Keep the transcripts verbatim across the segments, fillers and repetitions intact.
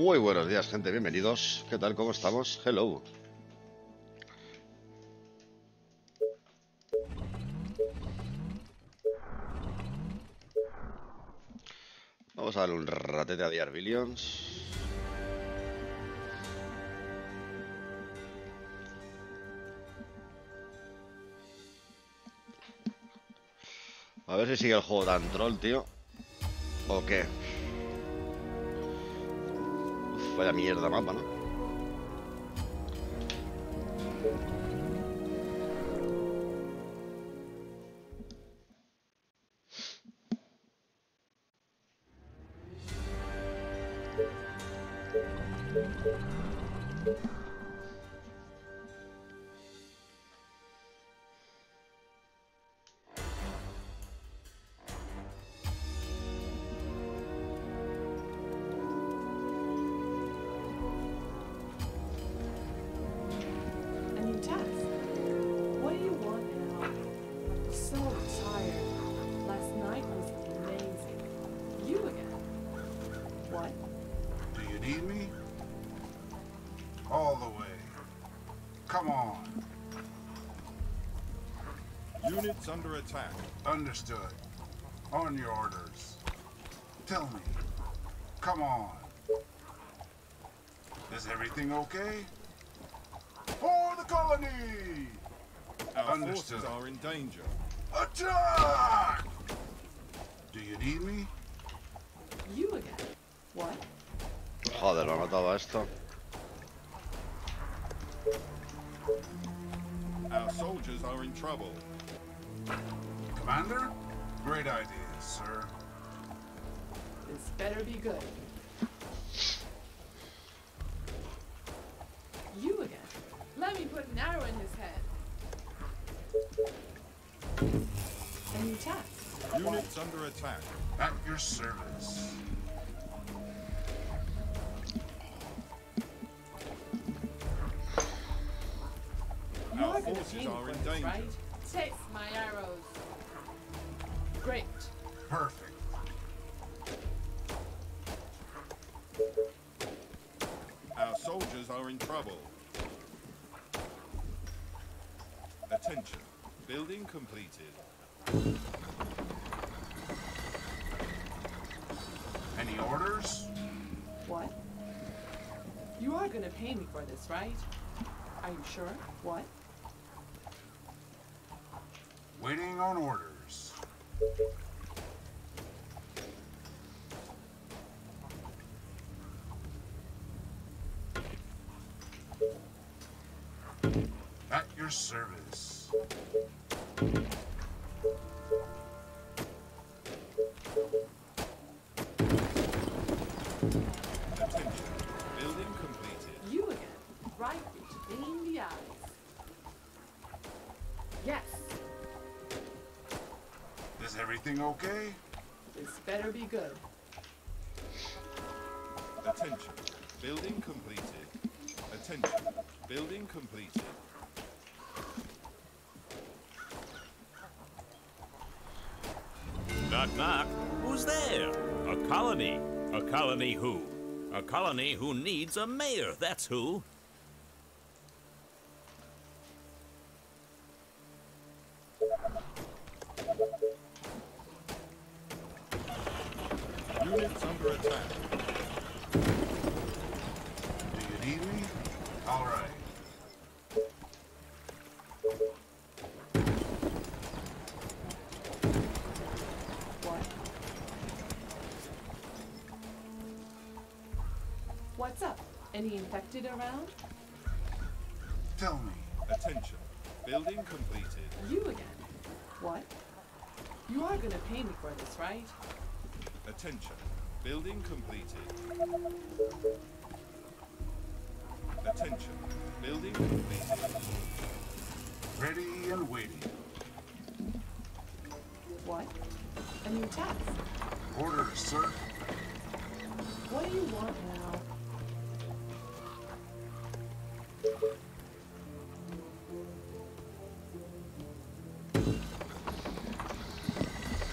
Muy buenos días, gente, bienvenidos. ¿Qué tal? ¿Cómo estamos? Hello. Vamos a darle un ratete a Diar Billions. A ver si sigue el juego tan troll, tío. ¿O qué? Uf, vaya mierda mapa, ¿no? Units under attack. Understood. On your orders. Tell me. Come on. Is everything okay? For the colony! Our Understood. forces are in danger. Attack! Do you need me? You again? What? Joder, me ha matado a esto. Our soldiers are in trouble. Commander? Great ideas, sir. This better be good. You again? Let me put an arrow in his head. Any attack? Units under attack. At your service. You're Our gonna forces pay me are for in this, danger. right? Take my arrows. Great. Perfect. Our soldiers are in trouble. Attention. Building completed. Any orders? What? You are gonna pay me for this, right? Are you sure? What? Waiting on orders. At your service. Attention. Building completed. You again. Right between the eyes. Yes. Is everything okay? This better be good. Attention. Building completed. Attention. Building completed. Knock, knock. Who's there? A colony. A colony who? A colony who needs a mayor, that's who. Units under attack. Do you need me? All right. What? What's up? Any infected around? Tell me. Attention. Building completed. You again. What? You are gonna pay me for this, right? Attention. Building completed. Attention. Building completed. Ready and waiting. What? A new task. Orders, sir. What do you want now?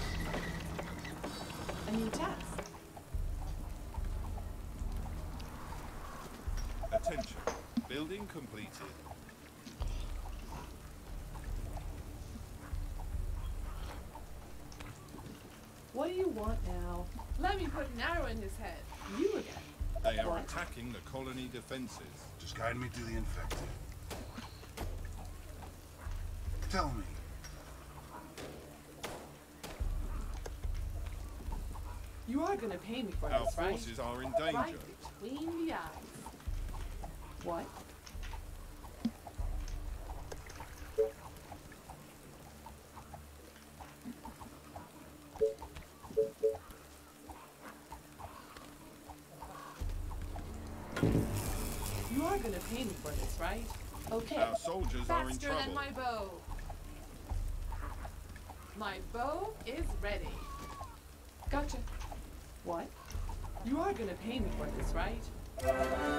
A new task. Attention. Building completed. What do you want now? Let me put an arrow in his head. You again. They are What? attacking the colony defenses. Just guide me to the infected. Tell me. You are gonna pay me for Our this, right? forces are in Right danger. between the eyes. What? You are gonna pay me for this, right? Okay. Our soldiers are in Faster trouble. than my bow. My bow is ready. Gotcha. What? You are gonna pay me for this, right?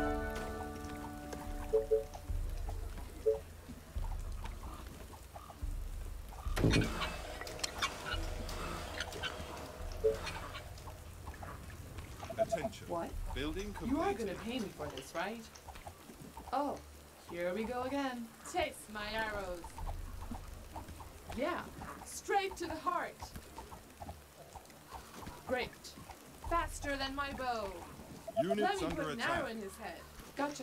Attention. What? Building You are completed. gonna pay me for this, right? Oh, here we go again. Taste my arrows. Yeah, straight to the heart. Great. Faster than my bow. Units Let me under put an attack. arrow in his head. Gotcha.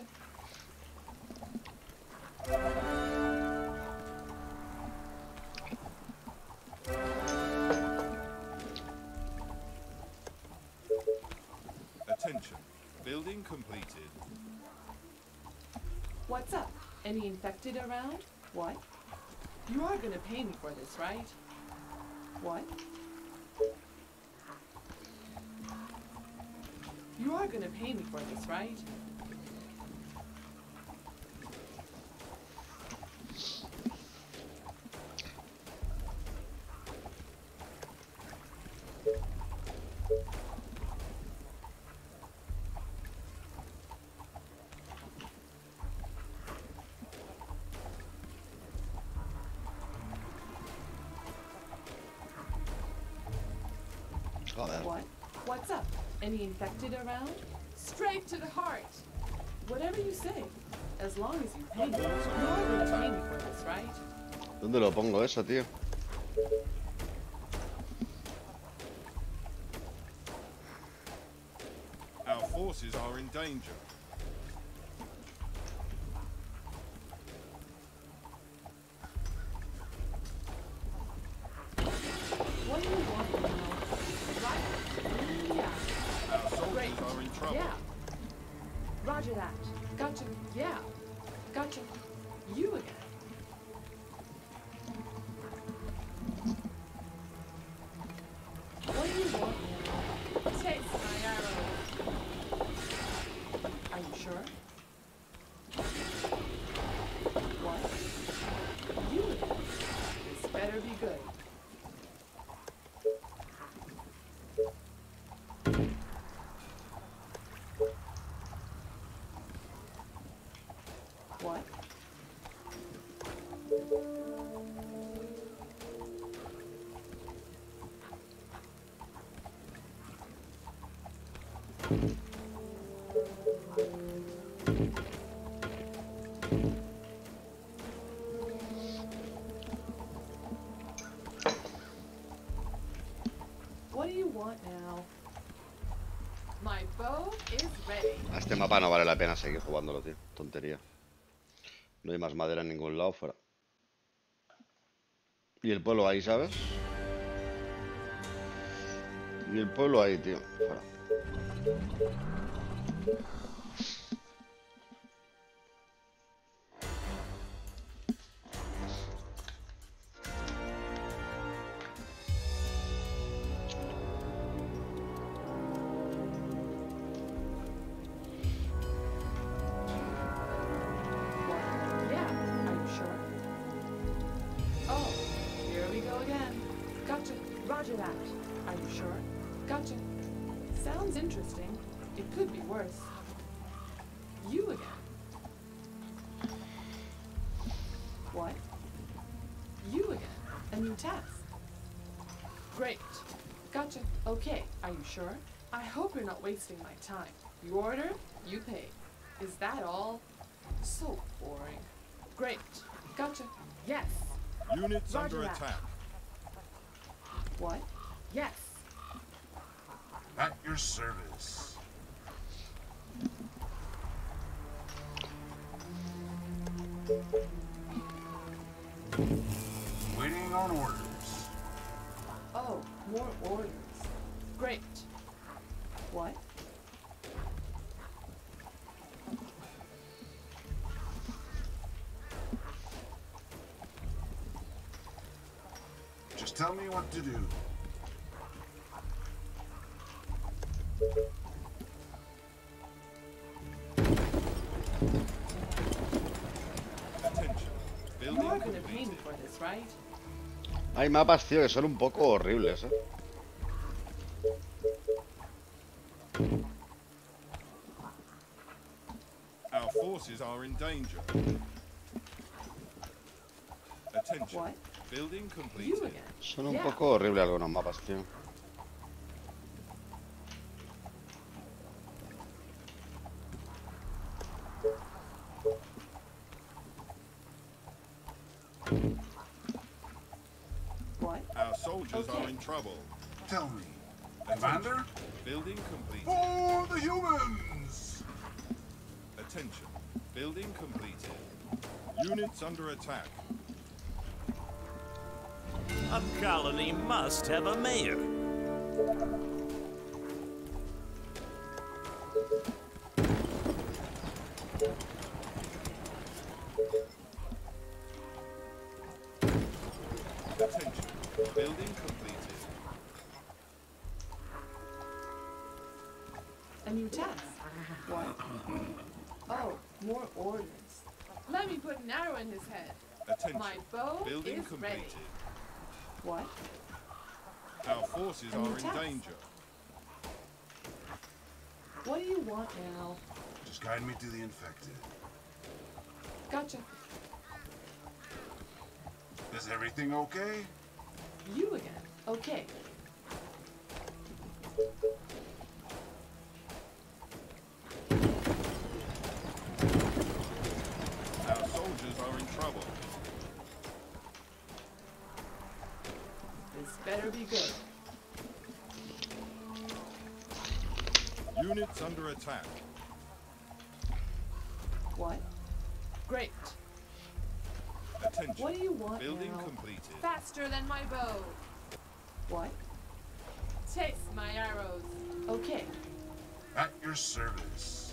Attention. Building completed. What's up? Any infected around? What? You are gonna pay me for this, right? What? You are gonna pay me for this, right? Joder. What? What's up? Any infected around? Straight to the heart. Whatever you say. As long as you pay me. You are gonna pay me for this, right? ¿Dónde lo pongo eso, tío? Our forces are in danger. What do you want now? Right? Yeah. Our soldiers Great. are in trouble. Yeah. Roger that. Gotcha. Yeah. Gotcha. You again. What do you want now? Taste my arrow. Are you sure? What? You again. This better be good. What? What do you want now? My bow is ready. A este mapa no vale la pena seguir jugándolo, tío. Tontería. No hay más madera en ningún lado, fuera. Y el pueblo ahí, ¿sabes? Y el pueblo ahí, tío. Fuera. What? Yeah, are you sure? Oh, here we go again. Gotcha. Roger that. Are you sure? Gotcha. Sounds interesting. It could be worse. You again. What? You again. A new task. Great. Gotcha. Okay, are you sure? I hope you're not wasting my time. You order, you pay. Is that all? So boring. Great. Gotcha. Yes. Units Roger under that. attack. What? Yes. At your service. Waiting on orders. Oh, more orders. Great. What? Just tell me what to do. Attention. Building You're gonna pay me completed. for this, right? Hay mapas, tío, que son un poco horribles, ¿eh? Our forces are in danger. Attention. What? Building You completed. again. Son un Yeah. poco horribles algunos mapas, tío. What? Our soldiers Okay. are in trouble. Tell me. Attention. Commander? Building completed. For the humans! Attention. Building completed. Units under attack. A colony must have a mayor. Attention. Building completed. A new task. What? Oh, more orders. Let me put an arrow in his head. Attention. My bow Building is completed. ready. What? Our forces A new are in task. danger. What do you want now? Just guide me to the infected. Gotcha. Is everything okay? You again. Okay. Our soldiers are in trouble. This better be good. Units under attack. What? Great. Attention. What do you want Building now? completed. Faster than my bow. What? Taste my arrows. Okay. At your service.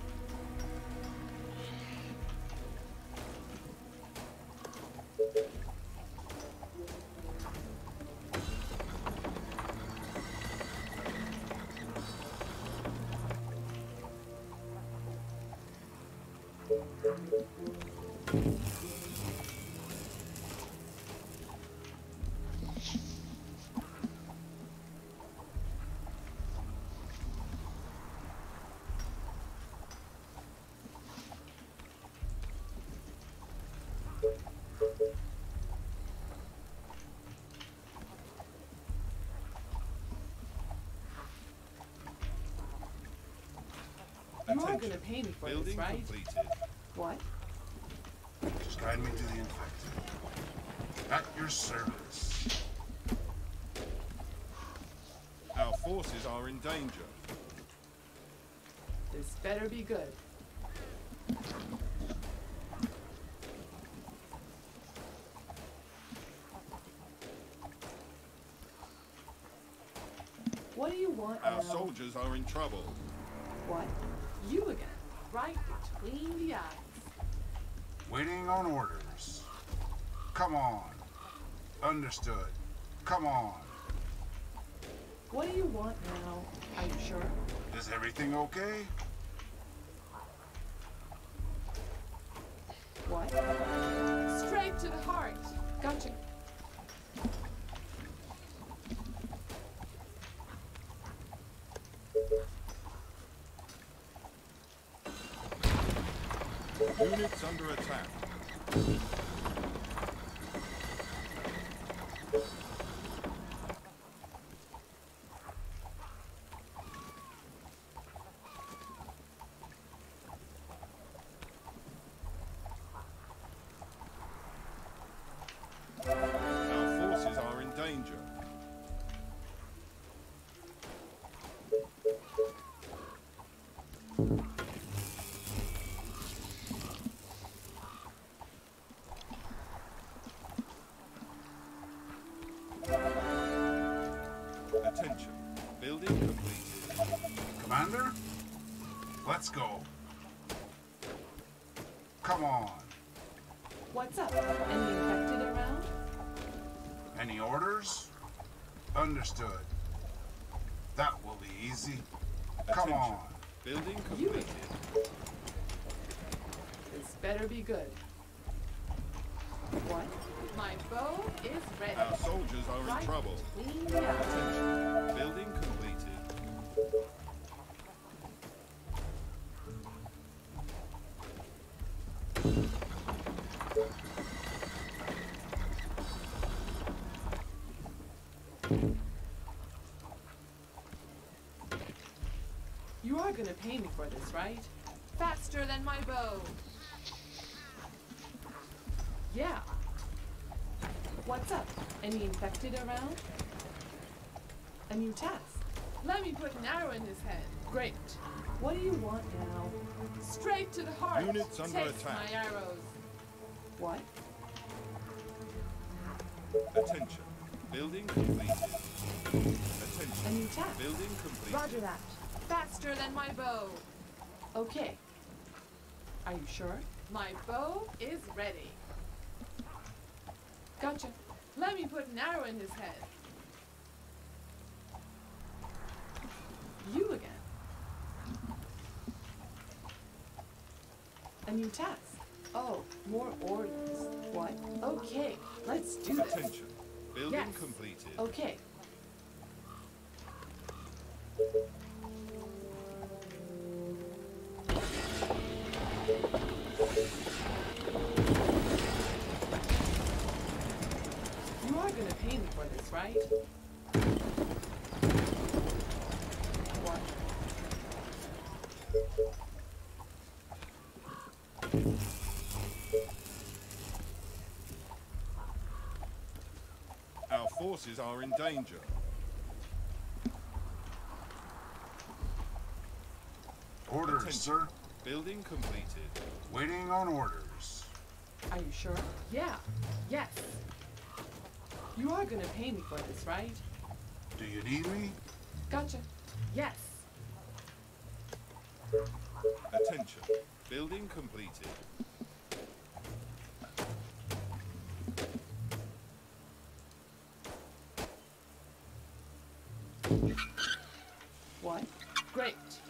You're Attention. gonna pay me for Building this, right? completed. What? Just guide me to the infected. At your service. Our forces are in danger. This better be good. What do you want Our now? soldiers are in trouble. What? You again. Right between the eyes. Waiting on orders. Come on. Understood. Come on. What do you want now? Are you sure? Is everything okay? What? Straight to the heart. Gotcha. Units under attack. Let's go. Come on. What's up? Any infected around? Any orders? Understood. That will be easy. Come Attention. on. Building You- completed. This better be good. What? My bow is ready. Our soldiers are in Right. trouble. Clean out. Attention. Building completed. You are gonna pay me for this, right? Faster than my bow. Yeah. What's up? Any infected around? A new task. Let me put an arrow in his head. Great. What do you want now? Straight to the heart. Units under Take attack. my arrows. What? Attention. Building completed. A Attention. new task. Building completed. Roger that. Faster than my bow. Okay. Are you sure? My bow is ready. Gotcha. Let me put an arrow in his head. You again. A new task. Oh, more orders. What? Okay, let's do this. Attention. Building Yes. completed. Okay. You are gonna pay me for this, right? What? Our forces are in danger. Orders, Attention. sir. Building completed. Waiting on orders. Are you sure? Yeah. Yes. You are gonna pay me for this, right? Do you need me? Gotcha. Yes. Attention. Building completed. What? Great.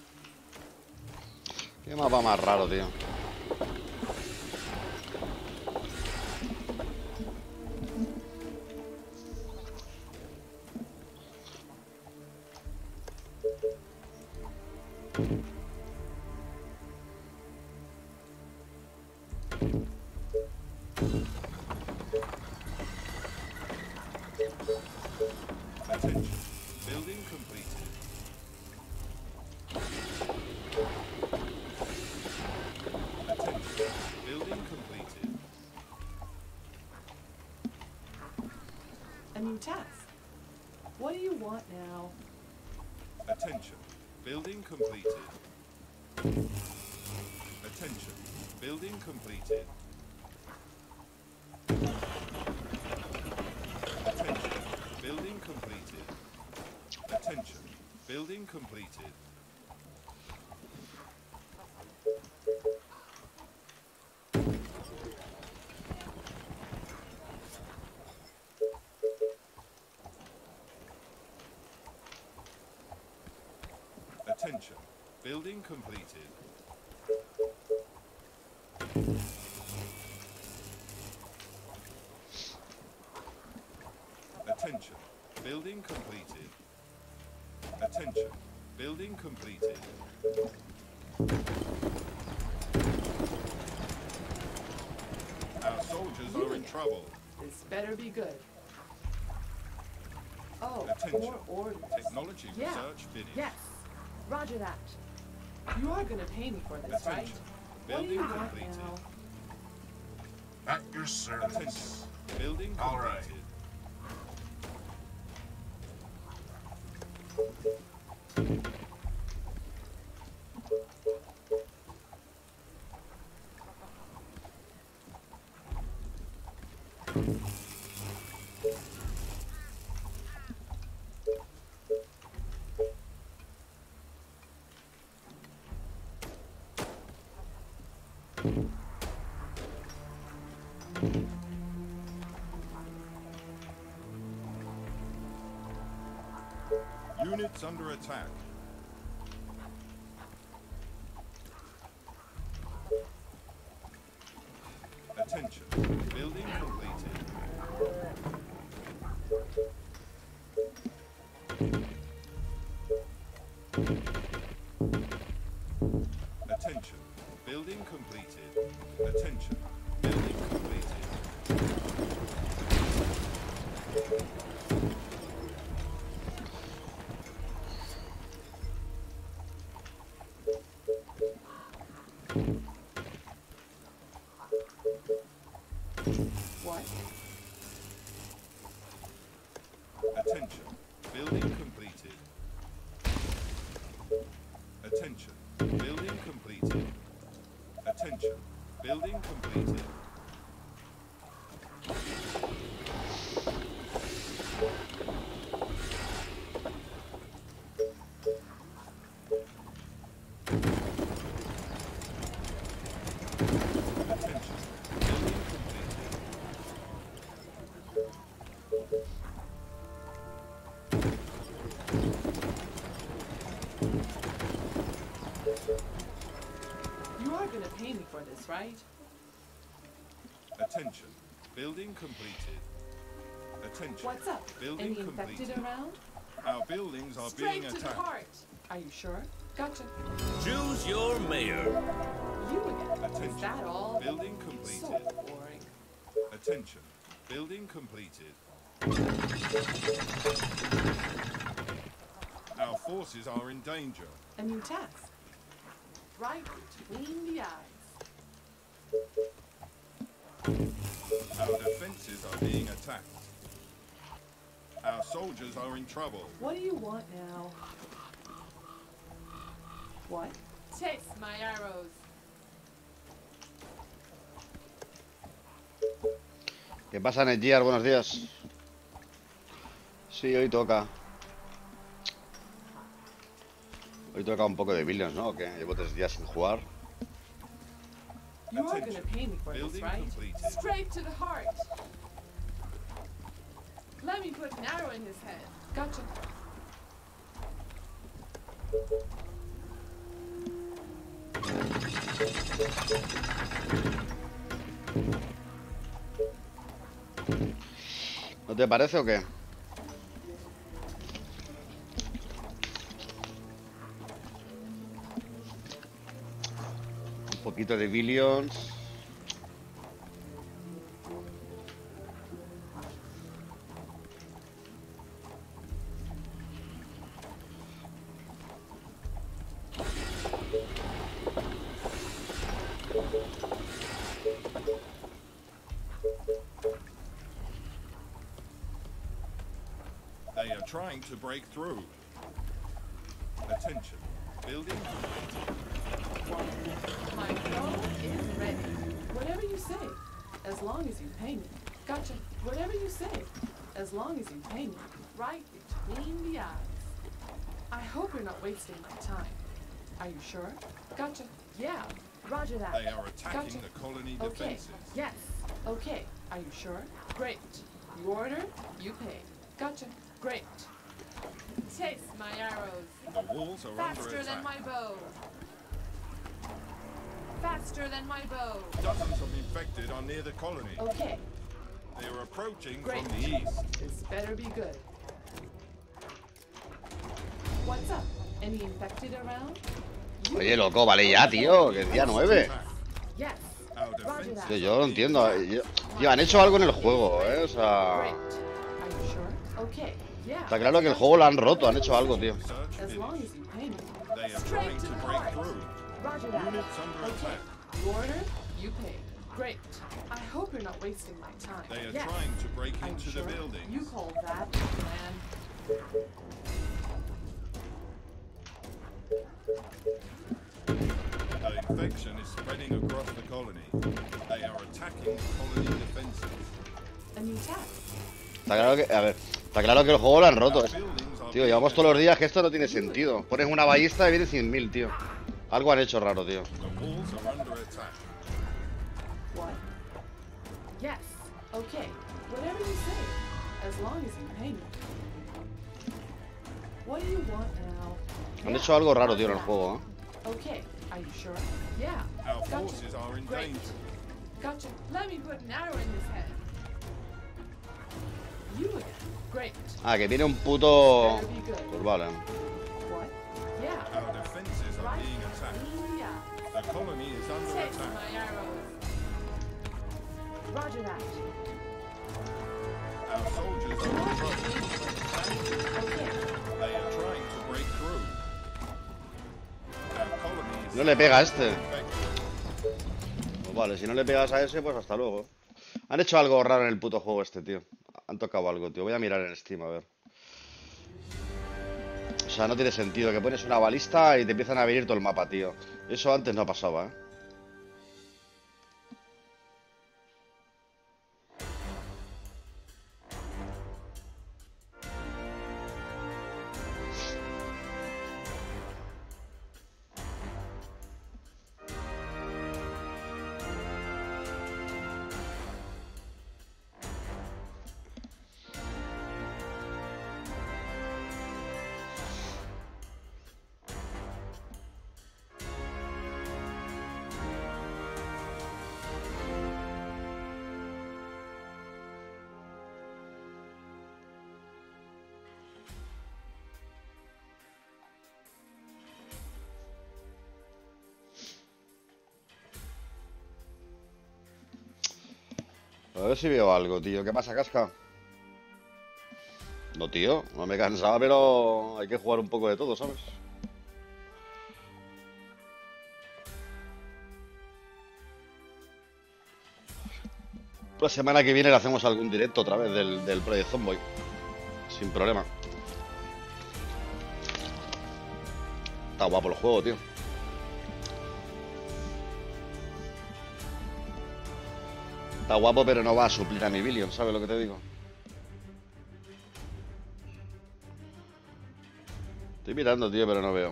Qué mapa más raro, tío. Attention. Building completed. Attention. Building completed. A new task. What do you want now? Attention. Building completed. Attention. Building completed. Attention. Building completed. Attention. Building completed. Attention. Building completed. Attention. Building completed. Attention. Building completed. Our soldiers are in trouble. This better be good. Oh, Attention. more orders. Technology Yeah. research finished. Yes. Roger that. You are gonna pay me for this, right? Attention. What do you Building want completed. now? At your service. Attention. Building All right. completed. Units under attack. Attention. Building completed. Attention. Building completed. Attention. Building completed. What? Attention. Building completed. Attention. Building completed. Attention. Building completed. Attention. Building completed. You are gonna pay me for this, right? Attention. Building completed. Attention. What's up? Building Any infected completed. around? Our buildings are Straight being to the attacked. heart. Are you sure? Gotcha. Choose your mayor. You again. Is Attention. that all? Building So completed. boring. Attention. Building completed. Our forces are in danger. A new task. Right between the eyes. Our defenses are being attacked. Our soldiers are in trouble. What do you want now? What? Taste my arrows. ¿Qué pasa, Netgear? Buenos días. Sí, hoy toca. Hoy toca un poco de Billions, ¿no? ¿O qué? Llevo tres días sin jugar. You are Attention. gonna pay me for this, Building right? completed. Straight to the heart. Let me put an arrow in his head. Gotcha. ¿No te parece o qué? Un poquito de Billions. They are trying to break through. Attention. Building completed. My bow is ready. Whatever you say, as long as you pay me. Gotcha. Whatever you say, as long as you pay me. Right between the eyes. I hope you're not wasting my time. Are you sure? Gotcha. Yeah. Roger that. They are attacking Gotcha. the colony Okay. defenses. Yes. Okay. Are you sure? Great. You order, you pay. Gotcha. Great. Taste my arrows. The walls are under Faster attack. than my bow. Faster than my bow. Dozens of infected are near the colony. Okay. They are approaching Great. from the east. This better be good. What's up? Any infected around? You- Oye, loco, vale ya, tío. Que es día nueve. Yes. Our Roger defenses that. Tío, yo lo entiendo. Yo- Tío, han hecho algo en el juego, ¿eh? O Great. sea... Are you sure? Okay. Yeah. Está claro que el juego lo han roto, han hecho algo, tío. search As long finished. as you pay me. They are Straight trying to to the break heart. through. Roger that. Units under Okay. attack. You order, you pay. Great. I hope you're not wasting my time. They are yes. trying to break Are you into sure? the buildings. You call that a plan? The infection is spreading across the colony. They are attacking colony defenses. A new task. Está claro que... A ver... Está claro que el juego lo han roto. Our buildings are Tío, being llevamos todos los attacked. días que esto no tiene sentido. Pones una ballesta y viene cien mil, tío. Algo han hecho raro, tío. The walls are under attack. What? Yes. Okay. Whatever you say. As long as you pay me. What do you want now? Han Yeah, hecho algo raro, roger tío, en el that. juego, ¿eh? Okay. Are you sure? Yeah. Our Gotcha. forces are in Great. danger. Gotcha. Let me put an arrow in his head. You again. Great. Ah, que tiene un puto... Better be good. Pues vale. What? Yeah. Our defenses are Right. being attacked. Yeah. The colony is under Take attack. my arrows. Roger that. Our soldiers are in trouble. Okay. They are trying to break through. Our colony is No le pega a este. infected. Pues vale, si no le pegas a ese, pues hasta luego. Han hecho algo raro en el puto juego este, tío. Han tocado algo, tío. Voy a mirar en Steam, a ver. O sea, no tiene sentido que pones una balista y te empiezan a venir todo el mapa, tío. Eso antes no pasaba, ¿eh? A ver si veo algo, tío. ¿Qué pasa, Casca? No, tío. No me cansaba, pero hay que jugar un poco de todo, ¿sabes? La semana que viene le hacemos algún directo otra vez del, del Project Zomboid. Sin problema. Está guapo el juego, tío. Está guapo, pero no va a suplir a mi Billion, ¿sabes lo que te digo? Estoy mirando, tío, pero no veo.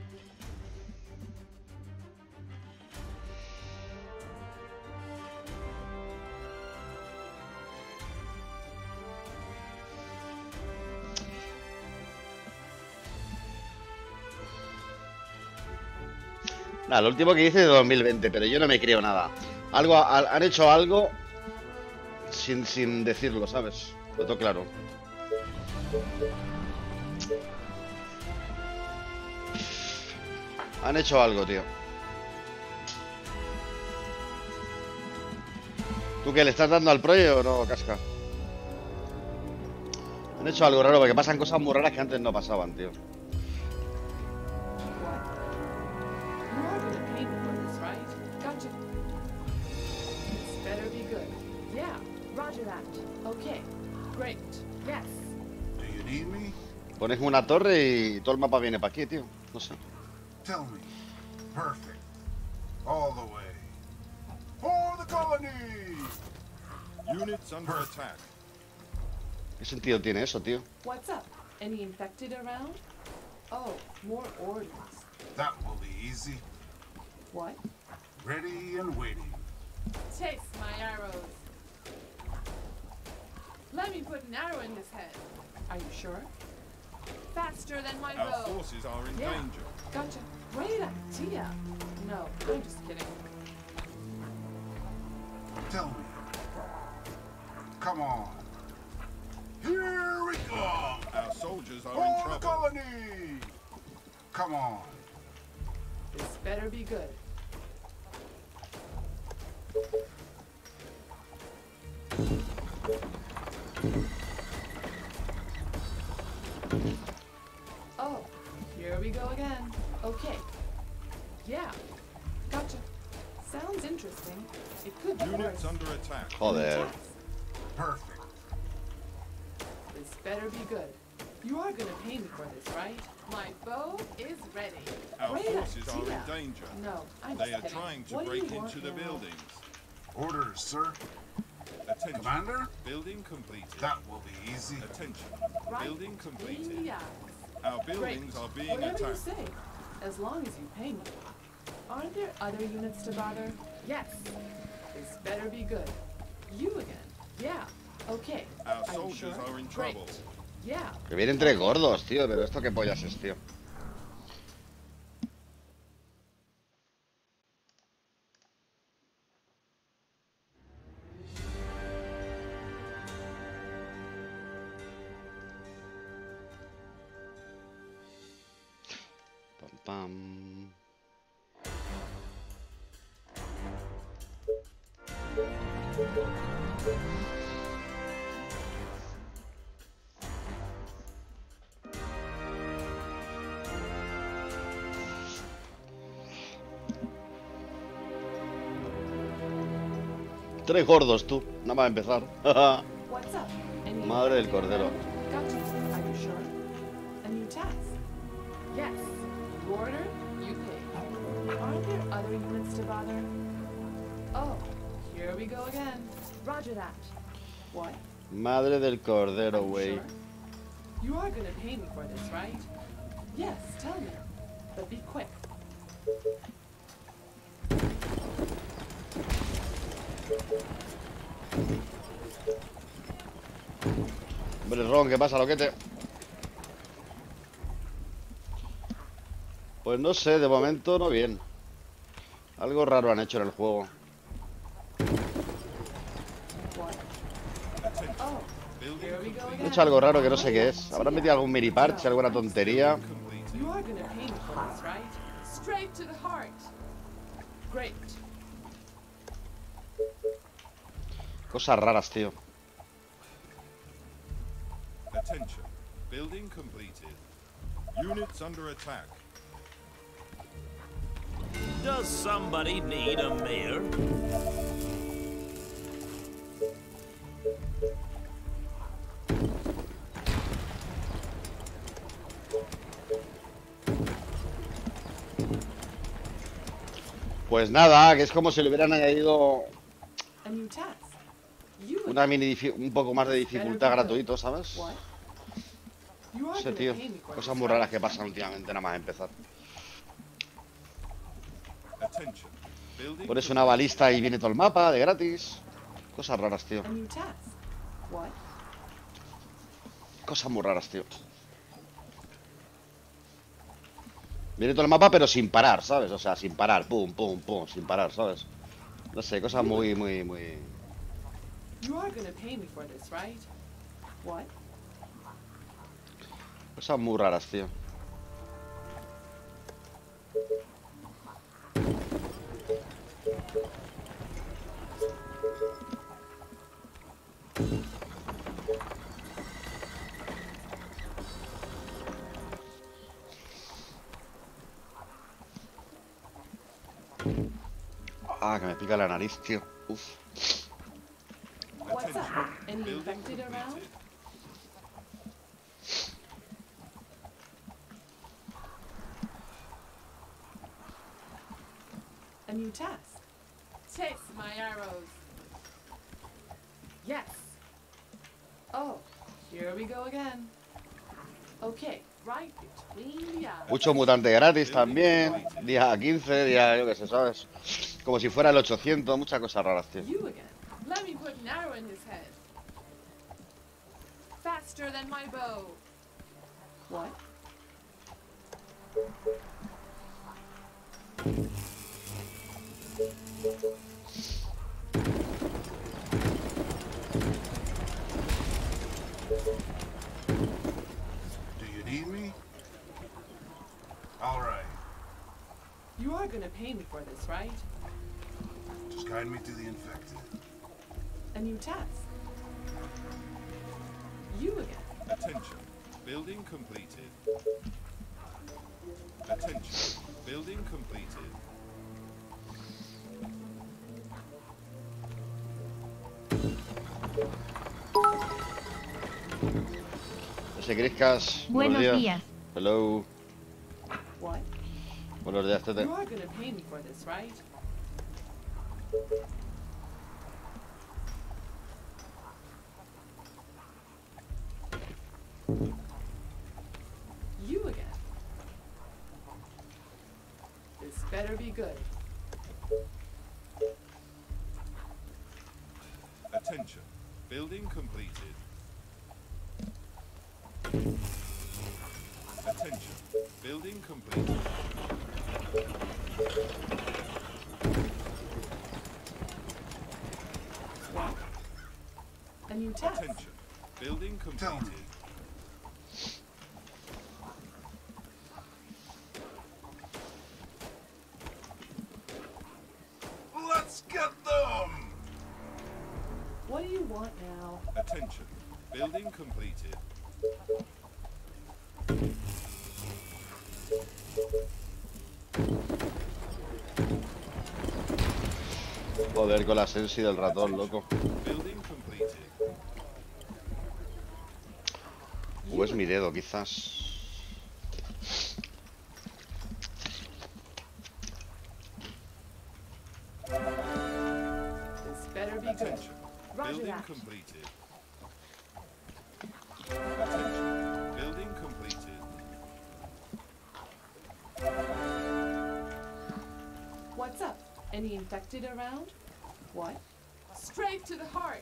Nada, lo último que hice es de dos mil veinte, pero yo no me creo nada. Algo, ha- han hecho algo sin, sin decirlo, ¿sabes? Lo tengo claro. Han hecho algo, tío. ¿Tú qué le estás dando al proyecto o no, Casca? Han hecho algo raro porque pasan cosas muy raras que antes no pasaban, tío. What? You are gonna pay me for this, right? Gotcha. This better be good. Yeah. Roger that. Okay. Great. Yes. Do you need me? Pones una torre y todo el mapa viene para aquí, tío. No sé. Tell me. Perfect. All the way. For the colony! Units under attack. ¿Qué sentido tiene eso, tío? What's up? Any infected around? Oh, more orders. That will be easy. What? Ready and waiting. Taste my arrows. Let me put an arrow in his head. Are you sure? Faster than my Our bow. forces are in Yeah. danger. Gotcha. Great idea. No, I'm just kidding. Tell me. Come on. Here we go. Our soldiers are in For the trouble. colony! Come on. This better be good. Oh, here we go again. Okay. Yeah. Gotcha. Sounds interesting. It could be Units worse. under attack. Joder. Yes. Perfect. This better be good. You are gonna pay me for this, right? My bow is ready. Our Great forces are idea. in danger. No, I'm They just are kidding. trying to What do break you want into the now? buildings. Orders, sir. Attention. Commander? Building completed. That will be easy. Attention. Right. Building completed. Yeah. Our Great. buildings are being Whatever you attacked. say, as long as you pay me. Aren't there other units to bother? Yes. This better be good. You again? Yeah. Okay. Our Are you soldiers sure? are in Great. trouble. Yeah. Que viene entre gordos, tío. Pero esto qué pollas es, tío. Pam, pam. Tres gordos, tú. Nada más empezar. What's up? Any Madre del infected cordero. around? Got you. Are you sure? A new task? Yes. You order, you pay. Aren't there other units to bother? Oh, here we go again. Roger that. What? Madre del cordero, Are you güey. sure? You are gonna pay me for this, right? Yes, tell me. But be quick. Hombre, Ron, ¿qué pasa, loquete? Pues no sé, de momento no bien. Algo raro han hecho en el juego. What? Oh, here we go Han again. hecho algo raro que no sé qué es. Habrán metido algún mini parche, alguna tontería. You are gonna pay me for this, right? Straight to the heart. Great. Cosas raras, tío. Attention. Building completed. Units under attack. Does somebody need a mayor? Pues nada, que es como si le hubieran añadido A new task. You una mini difi- un poco más de dificultad gratuito, ¿sabes? What? You No are sé, gonna tío. pay me for Cosas this, muy right? raras que pasan últimamente, nada más empezar. Attention. Building Pones una balista y viene todo el mapa de gratis. Cosas raras, tío. A new task. What? Cosas muy raras, tío. Viene todo el mapa, pero sin parar, ¿sabes? O sea, sin parar. Pum, pum, pum, sin parar, ¿sabes? No sé, cosas muy, muy, muy... You are gonna pay me for this, right? What? Cosas muy raras, tío. Ah, que me pica la nariz, tío. Uf. What's up? Any Building infected around? completed. A new task. Taste my arrows. Yes. Oh, here we go again. Okay, right between the eyes. Mucho mutante gratis también. Día quince, día, yo qué sé, ¿sabes? Como si fuera el ochocientos, muchas cosas raras, tío. You again. Let me put an arrow in his head. Faster than my bow. What? Do you need me? All right. You are gonna pay me for this, right? Just guide me to the infected. A new task. You again. Attention. Building completed. Attention. Building completed. José Criscas, Buenos días. Hello. What? Buenos días, Tete. You are gonna pay me for this, right? You again. This better be good. Attention. Building completed. Attention. Building completed. What? A new test. Attention. Building completed. Let's get them! What do you want now? Attention. Building completed. Joder, con la sensi del ratón, loco. Building completed. O es mi dedo, quizás. This better be good. Attention. Roger Building that. completed. Attention. Building completed. What's up? Any infected around? What? Straight to the heart.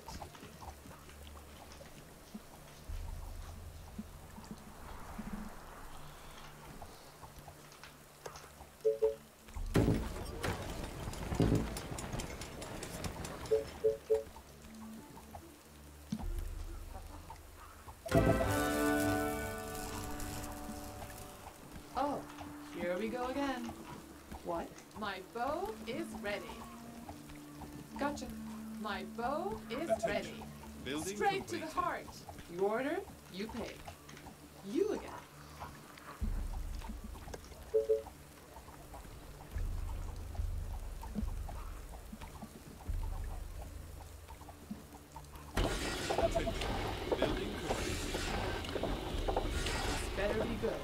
Oh, here we go again. What? My bow is ready. Gotcha. My bow is Attention. ready. Building Straight to completed. the heart. You order, you pay. You again. Attention. Building completed. This better be good.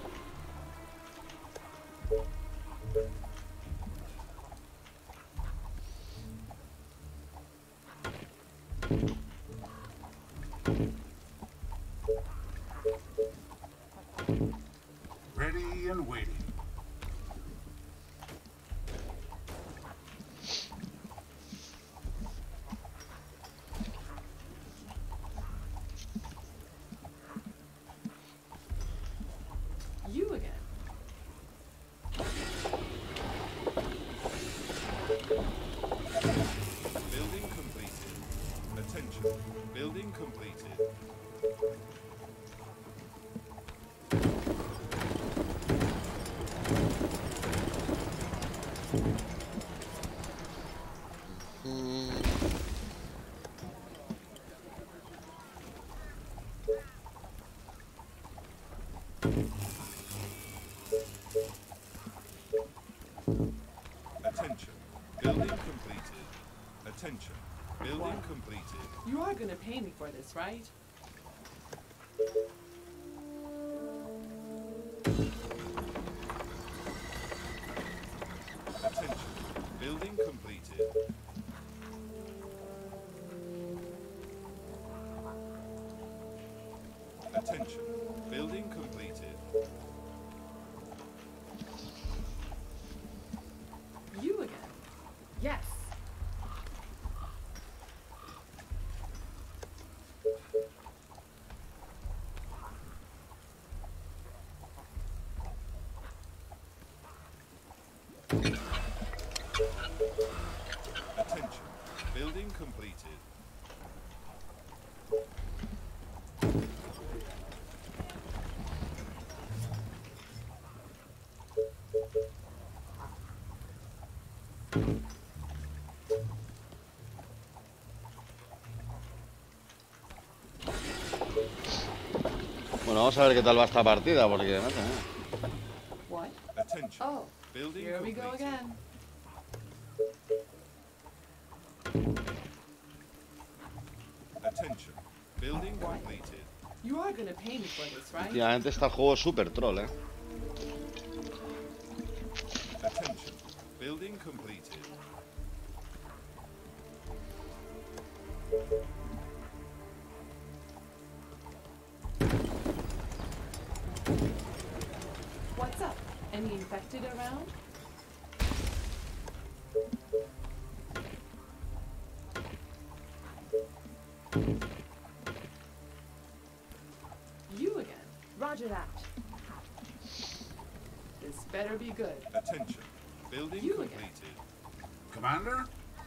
Ready and waiting. You again. Building completed. Attention. Building completed. Attention. Building completed. Attention. Building completed. You are gonna pay me for this, right? Attention. Building completed. Attention. Building completed. You again. Yes. Attention. Building completed. Bueno, vamos a ver qué tal va esta partida, porque... madre mía. What? Attention. Oh, Building here we completed. go again. Attention. Building completed. You are gonna pay me for this, right? Últimamente está el juego súper troll, eh. Attention. Building completed. What's up? Any infected around? You again. Roger that. This better be good. Attention. Building You again. completed. Commander?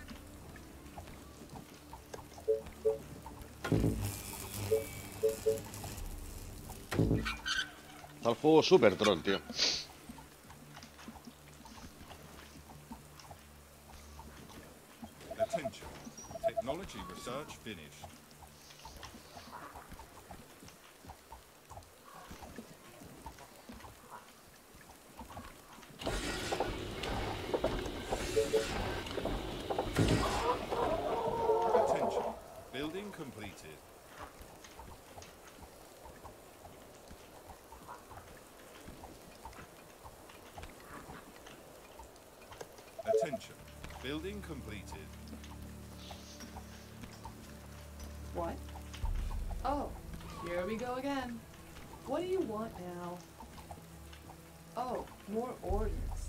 Está el juego super troll, tío. Attention. Technology research finished. Attention. Building completed. Attention. Building completed. What? Oh, here we go again. What do you want now? Oh, more orders.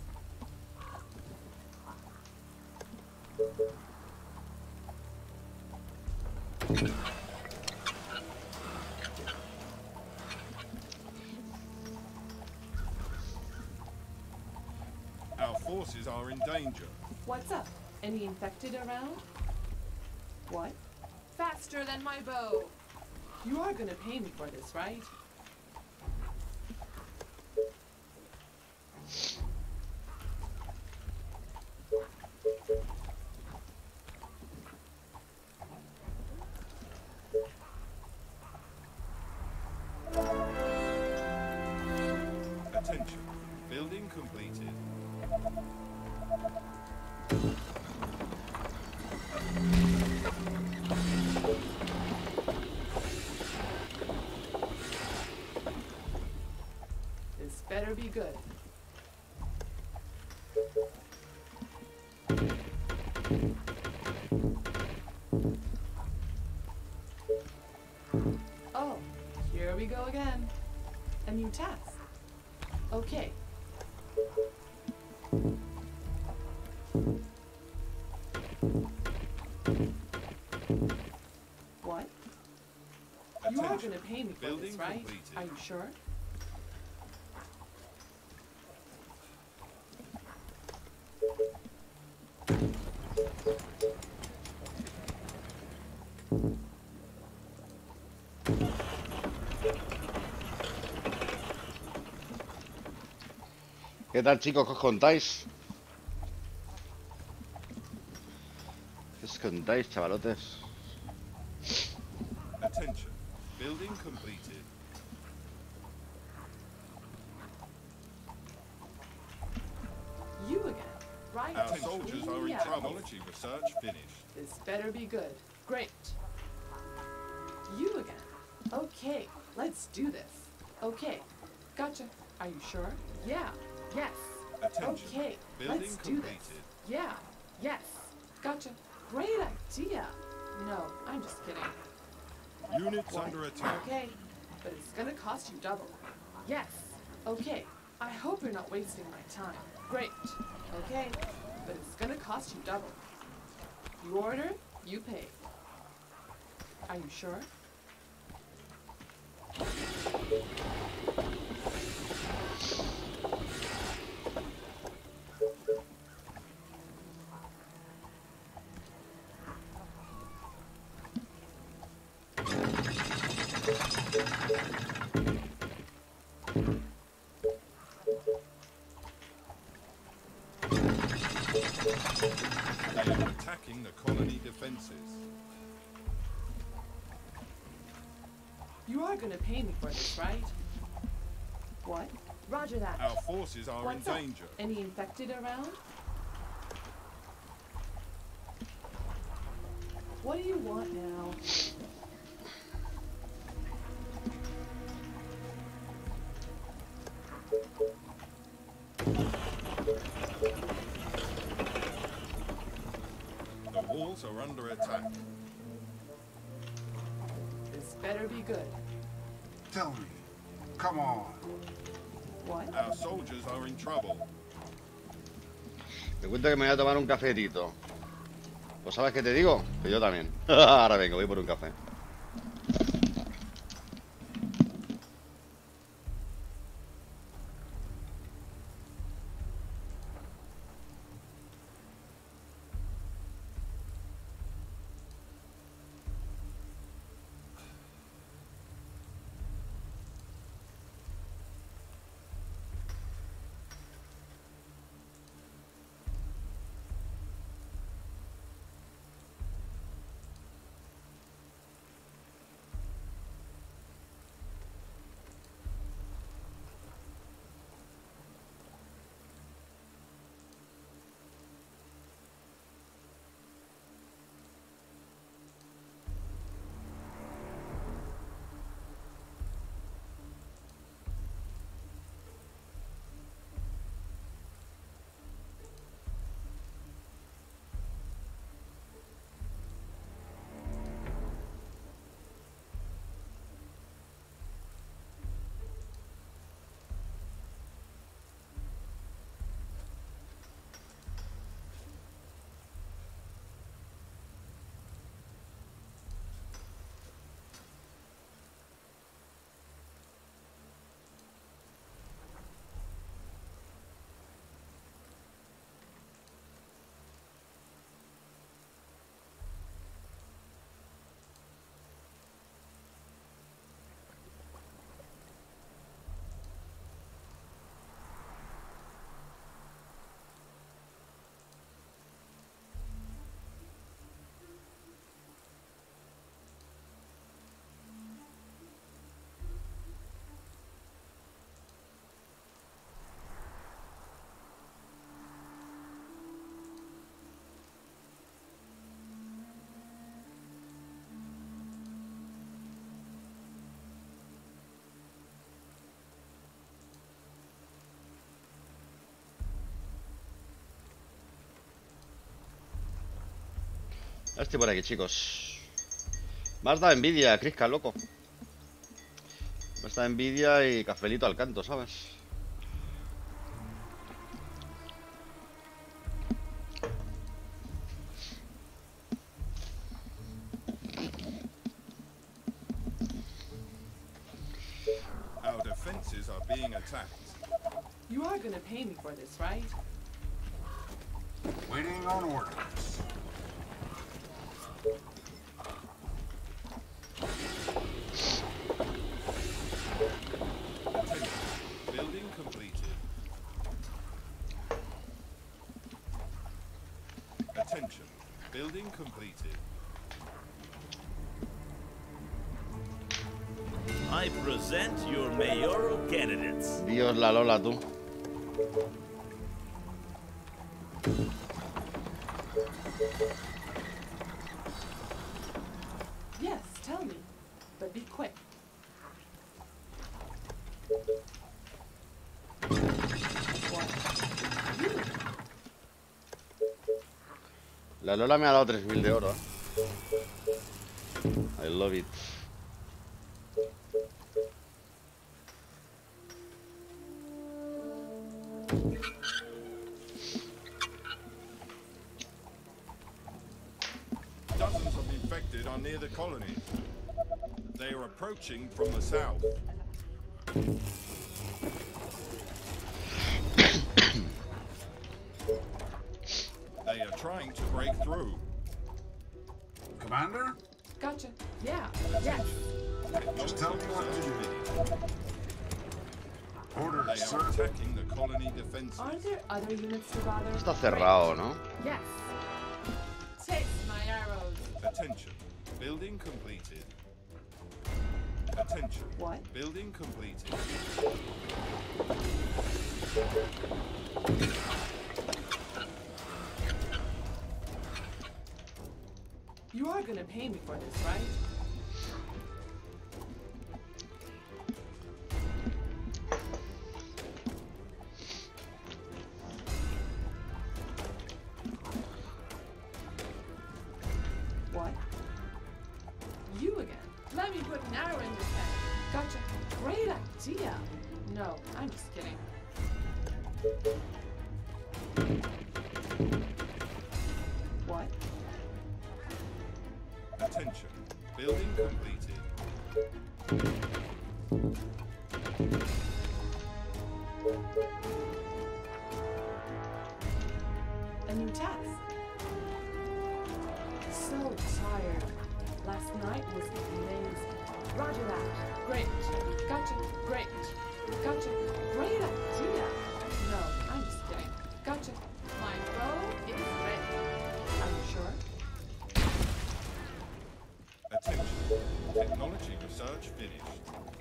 Our forces are in danger. What's up? Any infected around? What? Faster than my bow! You are gonna pay me for this, right? Attention. Building completed. This better be good. Oh, here we go again. A new task. Okay. What? You are Attention. gonna pay me for Building this, right? completed. Are you sure? ¿Qué tal, chicos? ¿Qué os contáis? ¿Qué os contáis, chavalotes? Attention. Building completed. You again, right? Our soldiers are in Yeah. trouble. Technology research finished. This better be good. Great. You again. Okay, let's do this. Okay, gotcha. Are you sure? Yeah. Yes. Attention. Okay, Building let's do this. completed. Yeah. Yes. Gotcha. Great idea. No, I'm just kidding. Units What? under attack. Okay, but it's gonna cost you double. Yes. Okay, I hope you're not wasting my time. Great. Okay, but it's gonna cost you double. You order, you pay. Are you sure? They are attacking the colony defenses. You are gonna pay me for this, right? What? Roger that. Our forces are What's in up? danger. Any infected around? What do you want now? The walls are under attack. This better be good. Tell me. Come on. What? Our soldiers are in trouble. Me cuenta que me voy a tomar un cafetito. Pues ¿sabes qué te digo? Que yo también. Ahora vengo, voy por un café. Estoy por aquí, chicos. Me has dado envidia, Crisca, loco. Me has dado envidia y cafelito al canto, ¿sabes? Our defenses are being attacked. You are gonna pay me for this, right? Waiting on orders. Attention. Building completed. Attention. Building completed. I present your mayoral candidates. Dios, la Lola, tú. Yes, tell me. But be quick. What? You? La Lola me ha dado tres mil de oro. I love it. Dozens of infected are near the colony. They are approaching from the south. They are trying to break through. Commander? Gotcha. Yeah. Yes. Just tell me what to do. They Orders, are sir. attacking the colony defenses. Are there other units to bother? Está cerrado, ¿no? Yes. Take my arrows. Attention. Building completed. Attention. What? Building completed. You are gonna pay me for this, right? What? You again? Let me put an arrow in your head. Gotcha. Great idea. No, I'm just kidding. What? Attention. Building completed. A new task. So tired. Last night was amazing. Roger that. Great. Gotcha. Great. Gotcha. Great idea. No, I'm just kidding. Gotcha. My bow is ready. Are you sure? Attention. Technology research finished.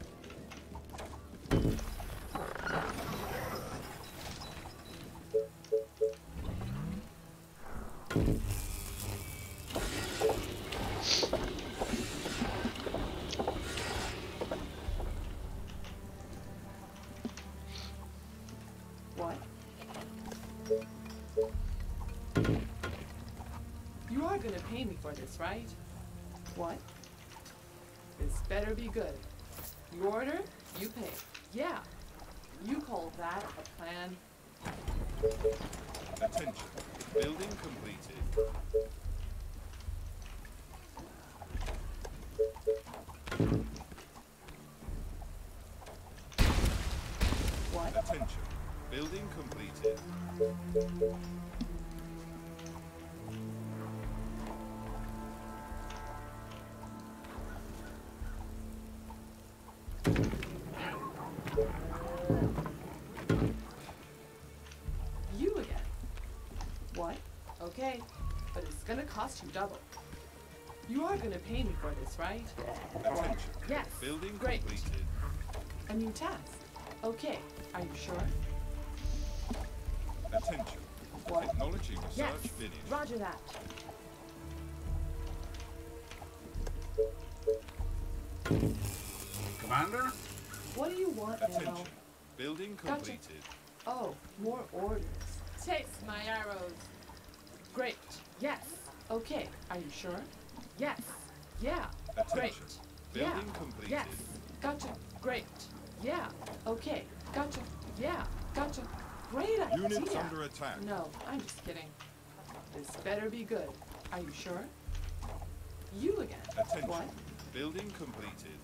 What? You are gonna pay me for this, right? What? This better be good. You order, you pay. Yeah. You call that a plan? Attention. Building completed. What? Attention. Building completed. You again. What? Okay, but it's gonna cost you double. You are gonna pay me for this, right? Attention. Yes. Building Great. completed. A new task. Okay, are you sure? Attention. What? Technology research Yes. finished. Roger that. Commander? What do you want, Nemo? Attention. Building Gotcha. completed. Oh, more orders. Take my arrows. Great. Yes. Okay, are you sure? Yes. Yeah. Great. Attention. Yeah. Building completed. Yes. Gotcha. Great. Yeah. Okay. Gotcha. Yeah. Gotcha. Great idea. Units under attack. No, I'm just kidding. This better be good. Are you sure? You again. Attention. What? Building completed.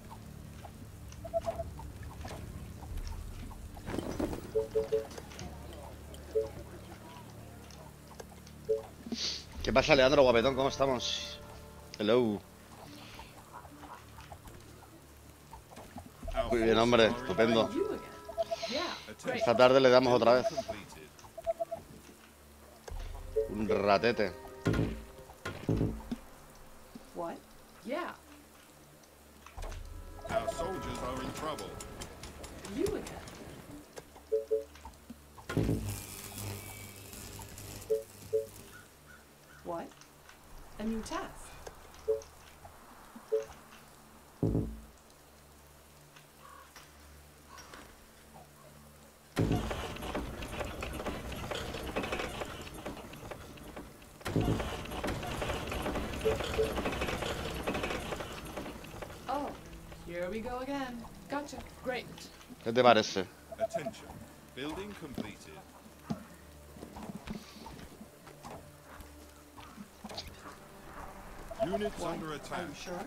¿Qué pasa, Leandro, guapetón? ¿Cómo estamos? Hello. Our Muy bien, forces hombre, are in estupendo. danger. You again. Yeah. Great. Esta tarde le damos otra vez. Completed. Un ratete. What? Yeah. Our soldiers are in trouble. You again. What? A new task. Oh, here we go again. Gotcha. Great. ¿Qué te parece? Attention. Building completed. Units What? under Are attack. you sure?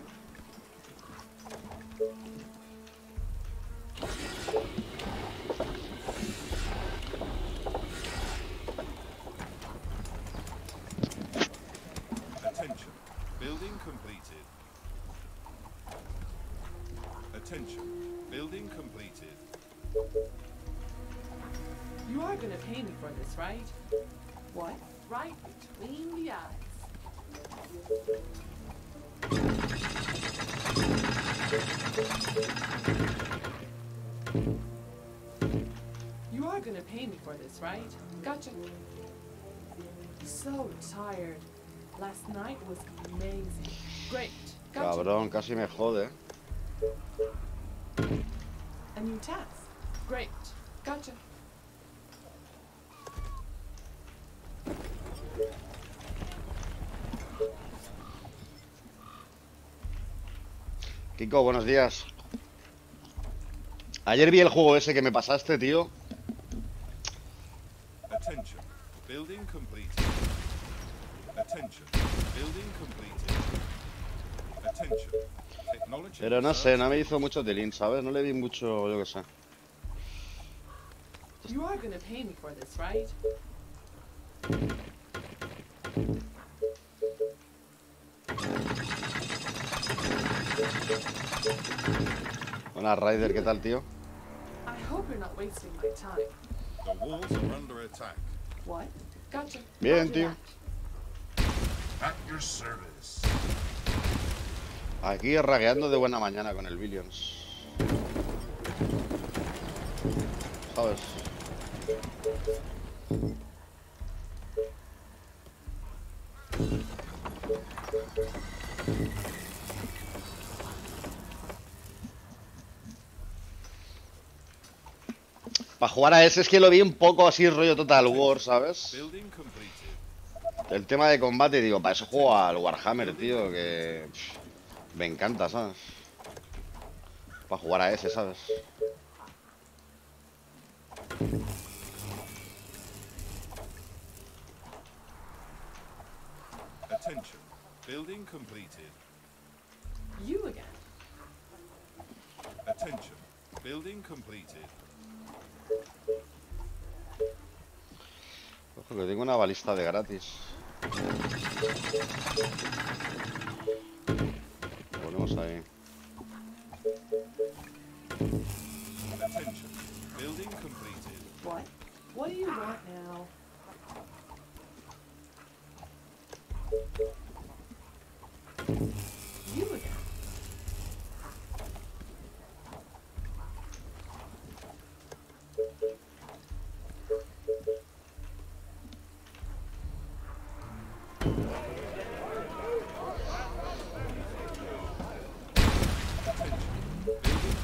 Attention. Building completed. Attention. Building completed. You are gonna pay me for this, right? What? Right between the eyes. You are gonna pay me for this, right? Gotcha. So tired. Last night was amazing. Great. Gotcha. Cabrón, casi me jode. A new task. Great. Gotcha. Kiko, buenos días. Ayer vi el juego ese que me pasaste, tío. Attention. Building completed. Attention. Building completed. Attention. Technology. Pero no sé, no me research. hizo mucho tilín, ¿sabes? No le vi mucho, yo qué sé. You are gonna pay me for this, right? Buenas, Ryder, ¿qué tal, tío? I hope you're not wasting my time. The walls are under attack. What? Gotcha. Bien, Roger tío. that. At your service. Aquí ragueando de buena mañana con el Billions. ¿Sabes? Para jugar a ese es que lo vi un poco así rollo Total War, ¿sabes? Building completed. El tema de combate, digo, para eso juego al Warhammer, tío, que pff, me encanta, ¿sabes? Para jugar a ese, ¿sabes? Attention. Building completed. You again. Attention. Building completed. Ojo, que tengo una balista de gratis. Lo ponemos ahí. Attention. Building completed. What? What do you want now? You again. Attention. Building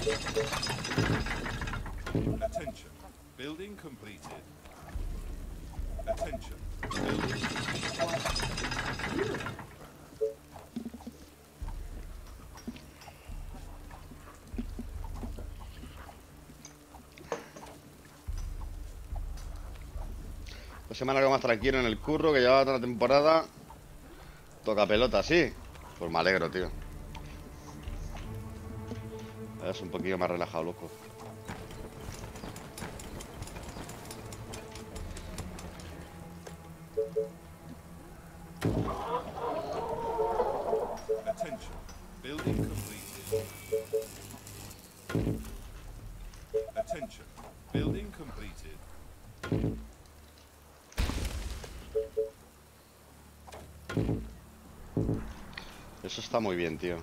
completed. Attention. Building completed. Attention. Building complete. La semana que más tranquilo en el curro, que llevaba toda la temporada. Toca pelota, sí. Pues me alegro, tío. Es un poquillo más relajado, loco. Attention. Building completed. Attention. Building completed. Eso está muy bien, tío.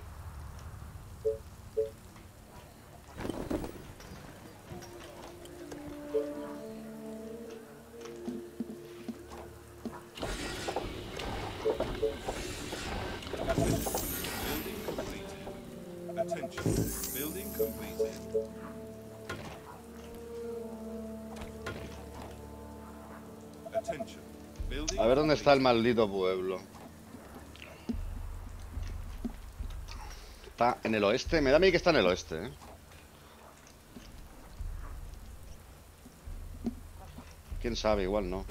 Building completed. Attention. Building completed. Attention. Building A ver dónde está el maldito pueblo. Está en el oeste. Me da a mí que está en el oeste, ¿eh? Quién sabe, igual no.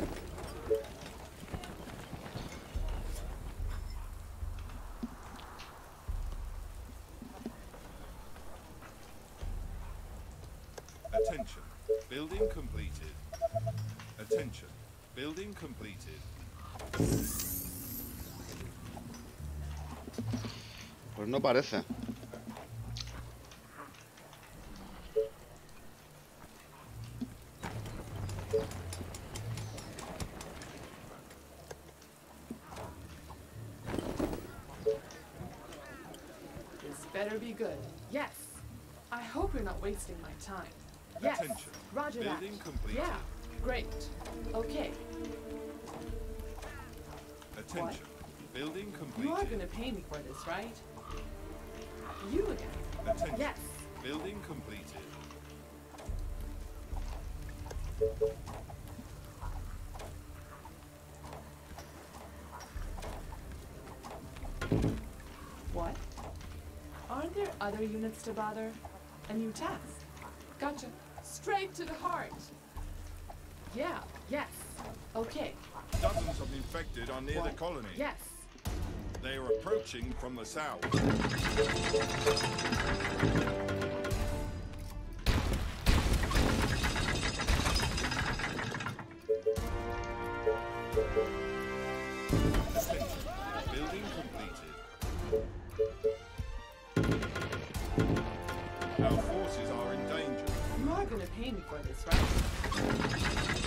Attention. Building completed. Attention. Building completed. Pues no parece. This better be good. Yes. I hope you're not wasting my time. Yes. Attention. Roger that. Building completed. Yeah. Great. Okay. Attention. Building You are completed. gonna pay me for this, right? You again. Attention. Yes. Building completed. What? Aren't there other units to bother? A new task. Gotcha. Straight to the heart. Yeah. Yes. Okay. Dozens of infected are near the What? colony. Yes. They are approaching from the south. Attention. Building completed. Our forces are in danger. You are gonna pay me for this, right?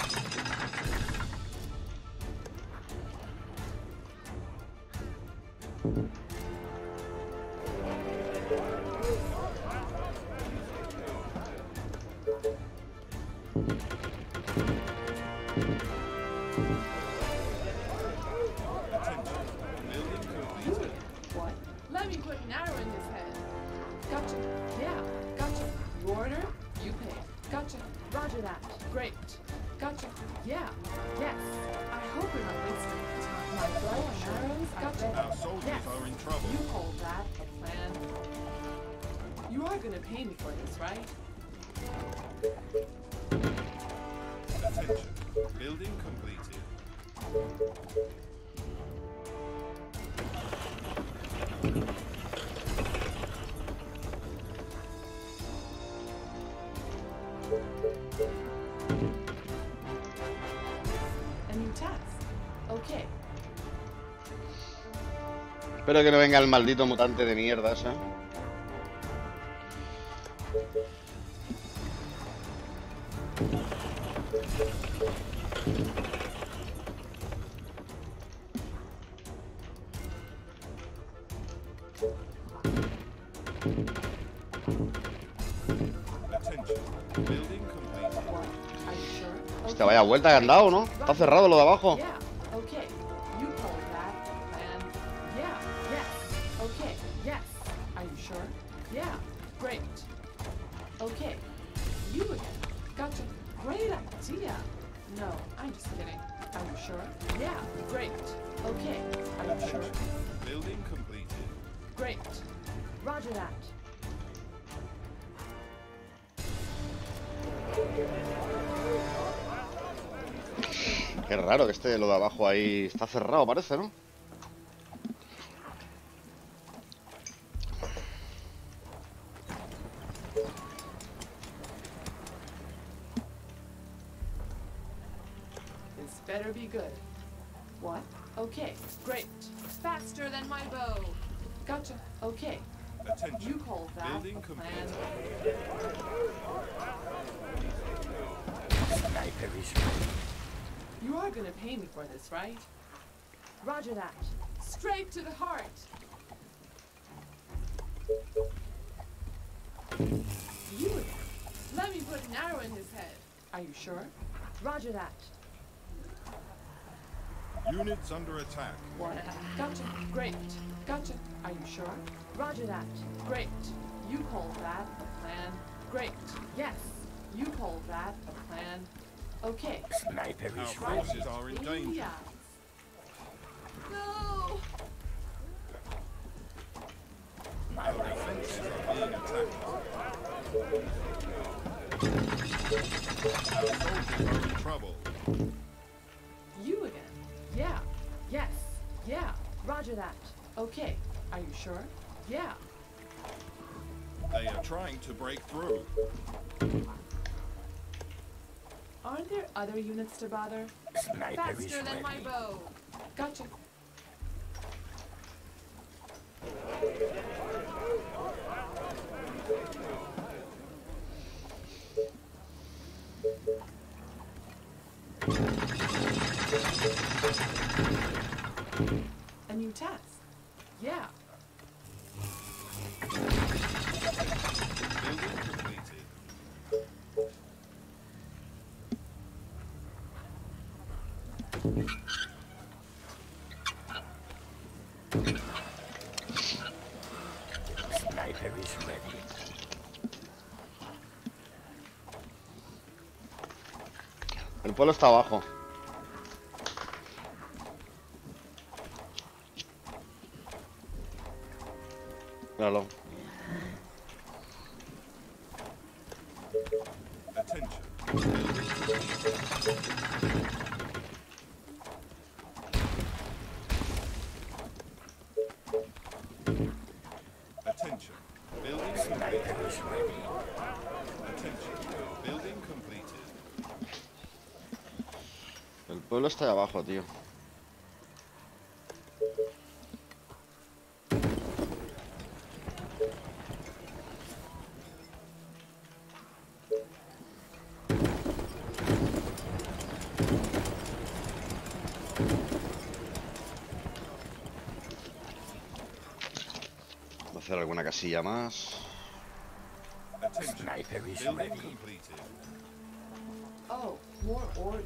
Attention. Building You completed. again. What? Let me put an arrow in his head. Gotcha. Yeah. Gotcha. You order, you pay. Gotcha. Roger that. Great. Gotcha. Yeah. Yes. I hope you're not wasting my time. My bow and arrows. Gotcha. Our soldiers Yes. are in trouble. You call that a plan? You are gonna pay me for this, right? Attention. Building completed. A new task. Okay. Espero que no venga el maldito mutante de mierda ese. Attention. Building completed. What? Are you sure? Hostia, vaya vuelta que han dado, ¿no? Está cerrado lo de abajo. Yeah. Okay. You call that a plan? Yeah. Yes. Okay. Yes. Are you sure? Yeah. Great. Okay. You again. Gotcha. Great idea. No, I'm just kidding. Are you sure? Yeah, great. Okay. Are you sure? Attention. Building completed. Great. Roger that. Qué raro que esté lo de abajo ahí. Está cerrado, parece, ¿no? This better be good. What? Okay, great. Faster than my bow. Gotcha. Okay. Attention. You call that Building a plan? completed. Sniper is ready. You are gonna pay me for this, right? Roger that. Straight to the heart. You again. Let me put an arrow in his head. Are you sure? Roger that. Units under attack. What? Gotcha. Great. Gotcha. Are you sure? Roger that. Great. You call that a plan? Great. Yes. You call that a plan? Okay. Sniper Our is ready. forces are in danger. Yeah. No. Our defenses are being attacked. Our soldiers are in trouble. You again. Yeah. Yes. Yeah. Roger that. Okay. Are you sure? Yeah. They are trying to break through. Aren't there other units to bother? Sniper is Faster than my ready. bow. Gotcha. A new task. Yeah. Building completed. Sniper is ready. El pueblo está abajo. Míralo. Attention. Attention. Building completed. Sniper is ready. Attention. Building completed. El pueblo está ahí abajo, tío. Voy a hacer alguna casilla más. Attention. Sniper is Building ready. completed. Oh, more orders.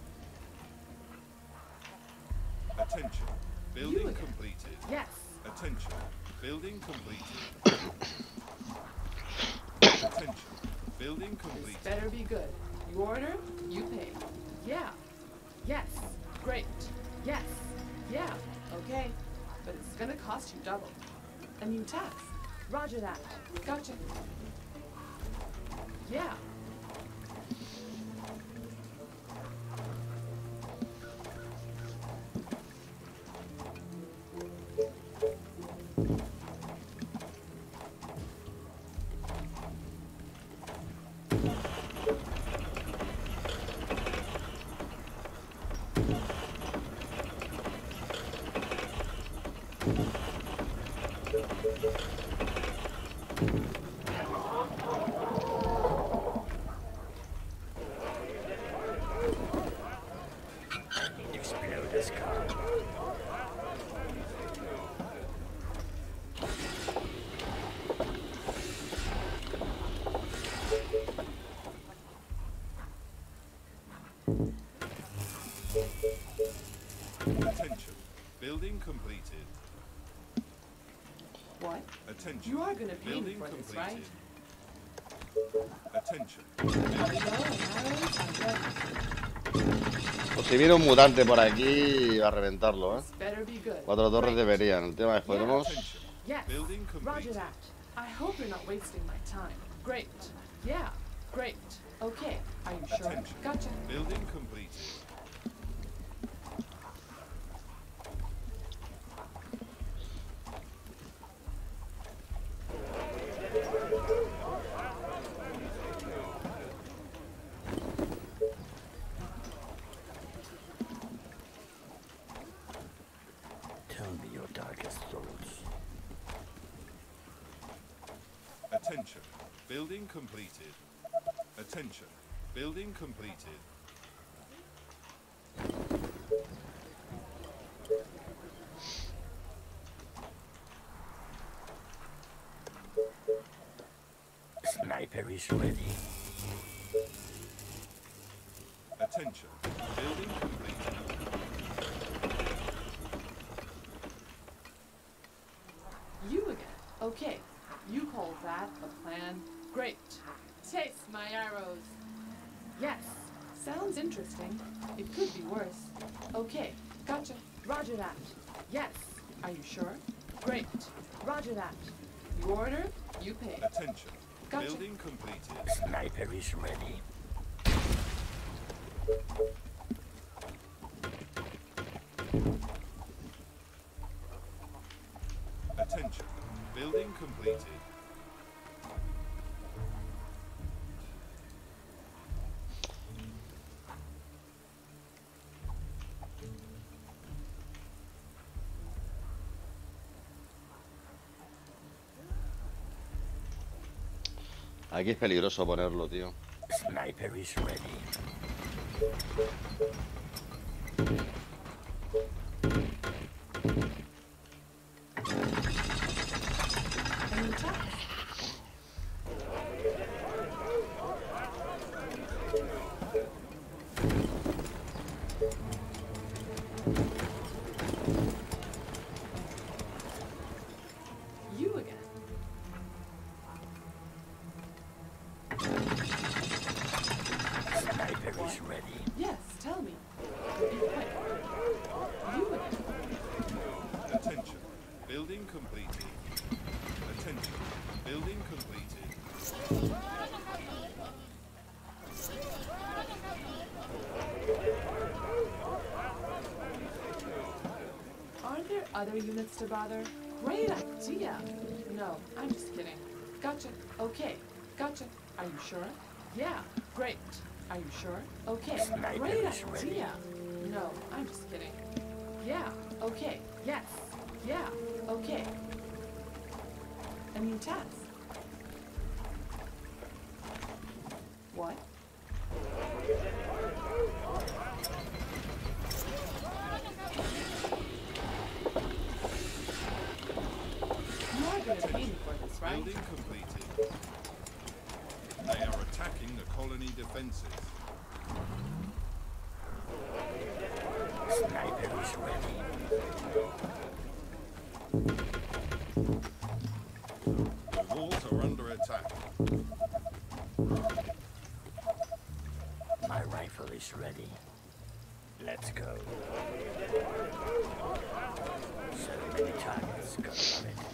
Attention. You Building again. completed. Yes. Attention. Building completed. Attention. Building This completed. better be good. You order, you pay. Yeah. Yes. Great. Yes. Yeah. Okay. But it's gonna cost you double. A new tax. Roger that. Gotcha. Yeah. Explode the scar. Attention. Building completed. What? Attention. You are gonna pay me Building for this, completed. right? Attention. Are we going? Arrows? I'm ready. Pues si viene un mutante por aquí, va a reventarlo, ¿eh? This better be good. Cuatro torres Great. deberían. El tema es, podremos... Yes. Building Roger complete. that. I hope you're not wasting my time. Great. Yeah. Great. Okay. Are you sure? Attention. Gotcha. Building completed. Tell me your darkest thoughts. Attention. Building completed. Attention. Building completed. Sniper is ready. Attention. Building completed. You again. Okay. You call that a plan? Great. Taste my arrows. Yes. Sounds interesting. It could be worse. Okay. Gotcha. Roger that. Yes. Are you sure? Great. Roger that. You order, you pay. Attention. Gotcha. Building completed. Sniper is ready. Attention. Building completed. Aquí es peligroso ponerlo, tío. Sniper is ready. Any attack? You again. Sniper is ready. Yes, tell me. Be quick. You again. Attention. Building completed. Attention. Building completed. Aren't there other units to bother? Great idea. No, I'm just kidding. Gotcha. Okay. Gotcha. Are you sure? Yeah. Great. Are you sure? Okay. Sniper Great is ready. idea. No, I'm just kidding. Yeah. Okay. Yes. Yeah. Okay. A new task. What? You're gonna pay me for this, right? Building completed. They are attacking the colony defenses. Sniper is ready. The walls are under attack. My rifle is ready. Let's go. So many targets, gotta love it.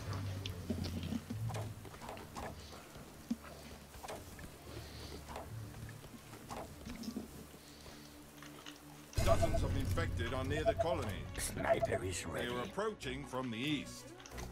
Dozens of infected are near the colony. Sniper is They ready. are approaching from the east.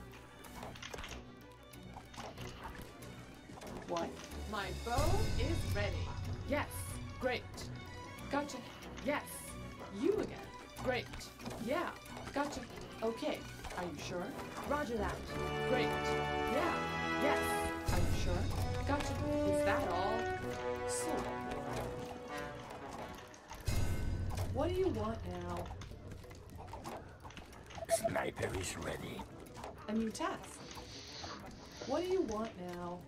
What? My bow is ready. Yes. Great. Gotcha. Yes. You again. Great. Yeah. Gotcha. Okay. Are you sure? Roger that. Great. Yeah. Yes. Are you sure? Gotcha. Is that all? So. What do you want now? Sniper is ready. A new task. What do you want now?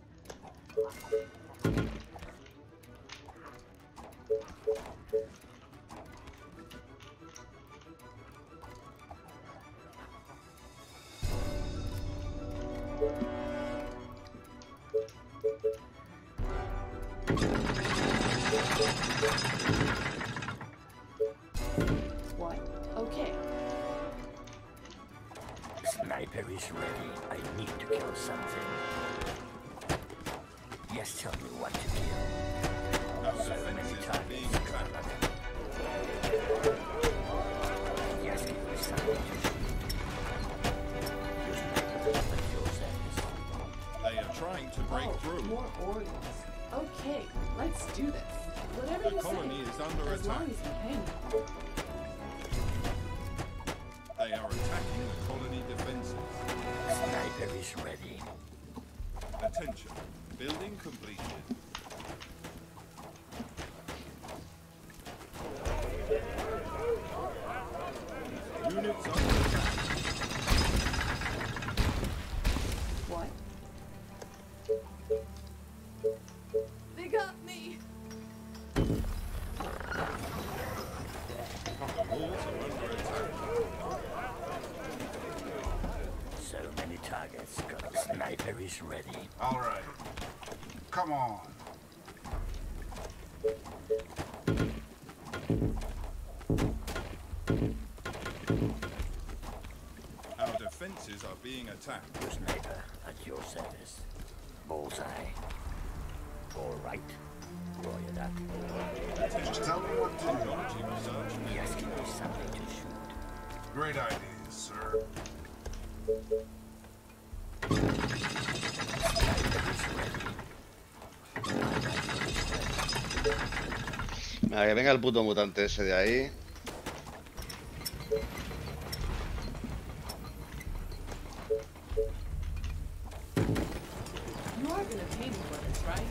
sniper is ready. I need to kill something. Yes, tell me what to kill. Our So many defenses are being targets. attacked. Yes, give me something to shoot. You sniper, at your service. They are trying to break Oh, through. more Orioles. Okay, let's do this. Whatever The you colony say. is under as long attack. as you pay me. They are attacking the colony defenses. Sniper is ready. Attention. Building completed. Units under attack. What? They got me! The walls are under attack. So many targets. Got sniper is ready. All right. Come on. Our defenses are being attacked. You sniper, at your service. Bullseye. All right. Roger that. Just tell me what to do. Technology research. Yes, give me something to shoot. Great ideas, sir. Sniper is ready. Mira, que venga el puto mutante ese de ahí. You are gonna pay me for this, right?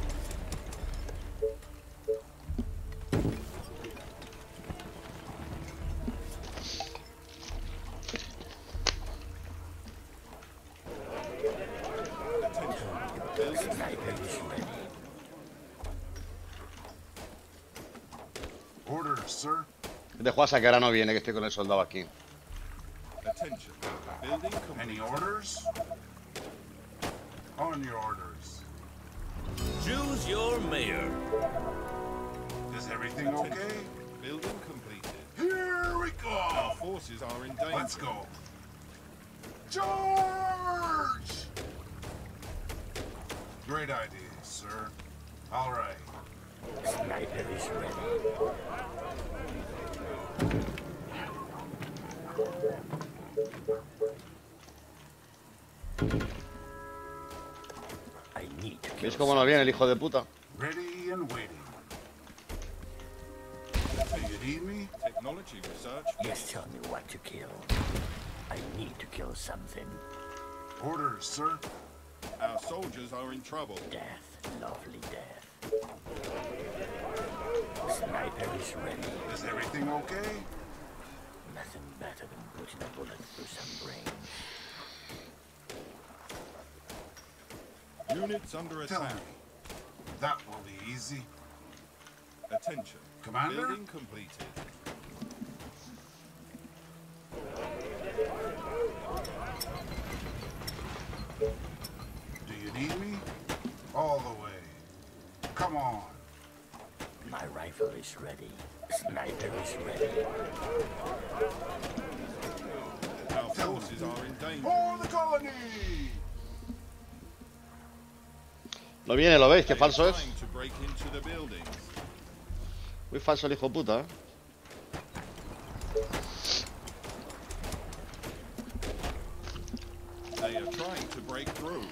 Sniper is ready. Orders, sir. De Juasa, que ahora no viene, que estoy con el soldado aquí. Attention. Building Any completed. orders? On your orders. Choose your mayor. Is everything okay? Building completed. Here we Our go. forces are in danger. Let's go. George! Great idea, sir. All right. Sniper is ready. I need to kill ¿Veis cómo no viene el hijo de puta? Ready and waiting. Do you need me? Technology research. Yes, tell me what to kill. I need to kill something. Orders, sir. Our soldiers are in trouble. Death, lovely death. Sniper is ready. Is everything okay? Nothing better than putting a bullet through some brain. Units under Tell attack. me. That will be easy. Attention. Commander? Building completed. Do you need me? All the way. Come on. My rifle is ready. Sniper is ready. Our forces are in danger. For the colony! No viene, ¿lo veis? They Qué are falso es. trying to break into the buildings. Muy falso el hijo de puta, ¿eh? They are trying to break through.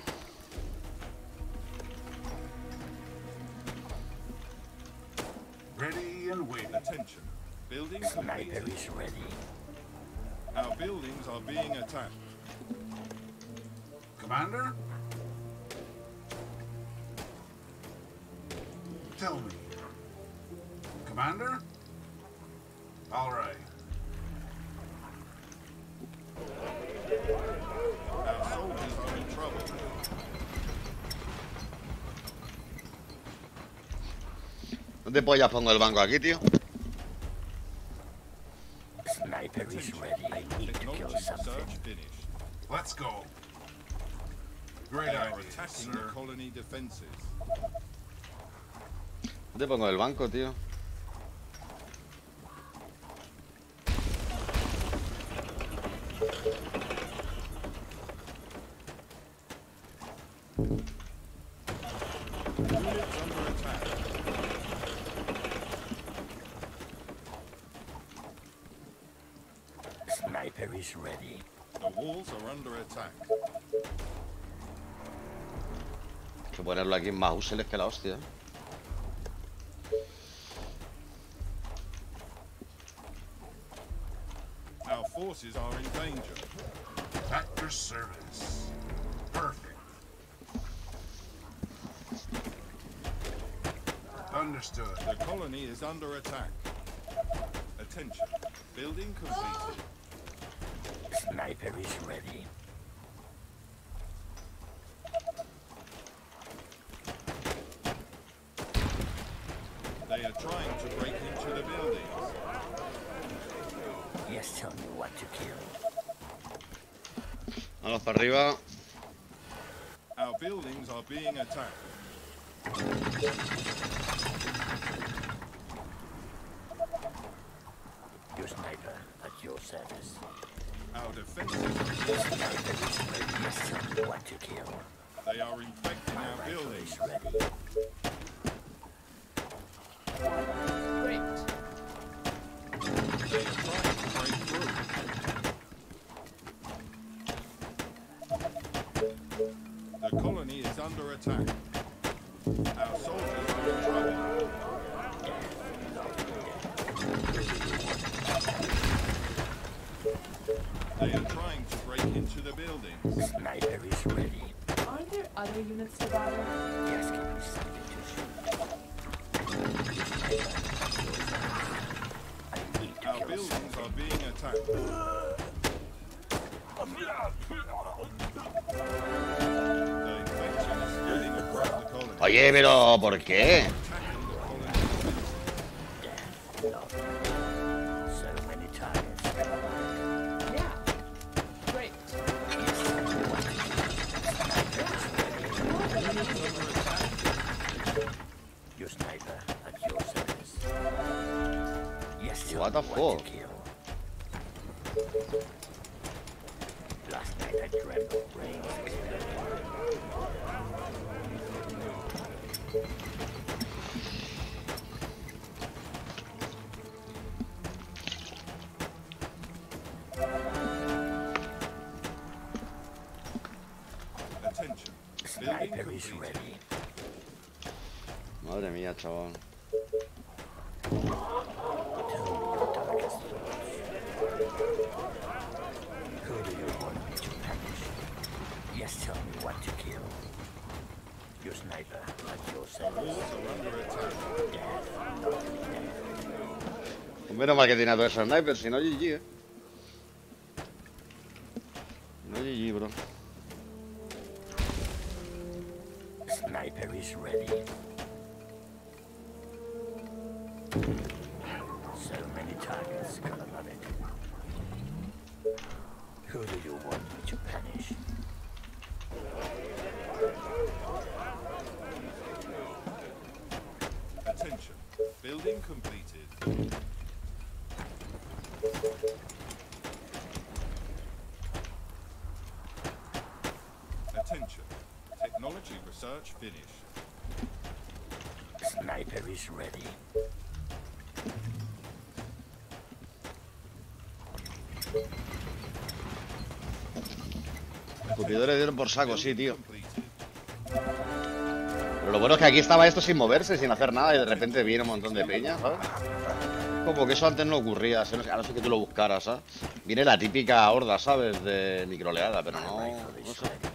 Ready and waiting. Attention. Building Sniper completed. is ready. Our buildings are being attacked. Commander? Tell me. Commander? All right. Our soldiers are in trouble. ¿Dónde pollas pongo el banco aquí, tío? Sniper is Attention. ready. I need to kill Technology something. research finished. Let's go. Great They are idea, attacking sir. the colony defenses. ¿Dónde pongo el banco, tío? Sniper is ready. The walls are under attack. Hay que ponerlo aquí en mouse, es que la hostia. Our forces are in danger. At your service. Perfect. Understood. The colony is under attack. Attention. Building completed. Sniper is ready. They are trying to break into the buildings. Yes, tell me what to kill. Vamos para arriba. Our buildings are being attacked. Your sniper at your service. Our defenses are being attacked. Sniper is ready. Yes, tell me what to kill. They are infecting My our rifle buildings. is ready. Great. They are trying to break through. The colony is under attack. Our soldiers are in trouble. They are trying to break into the buildings. Sniper is ready. Are there other units to bother? Yes, give me something to shoot. I need to Our kill buildings something. are being attacked. The infection is spreading across the colony. Oye, pero ¿por qué? Attacking the colony. Love. So many targets. Yeah. Great. Your sniper at your service. Yes, tell What me the what fuck? to kill. Last night I dreamt of brains exploding. Attention. Building Sniper is completed. ready. Madre mía, chaval. Tell me your darkest thoughts. Who do you want me to punish? Yes, tell me what to kill. Your sniper at your service. Walls are under attack. Death, not death. Menos mal que tiene a todos esos snipers, si no G G, eh. No G G, bro. Sniper is ready. So many targets, gonna love it. Who do you want me to punish? Attention. Building completed. Attention. Technology research finished. Sniper is ready. Cupidores dieron por saco, sí, tío. Completed. Pero lo bueno es que aquí estaba esto sin moverse, sin hacer nada, y de repente viene un montón de peña, ¿sabes? Como que eso antes no ocurría, a no ser- a no ser que tú lo buscaras, ¿sabes? Viene la típica horda, ¿sabes? De microleada, pero no, Rifle no is sé. ready.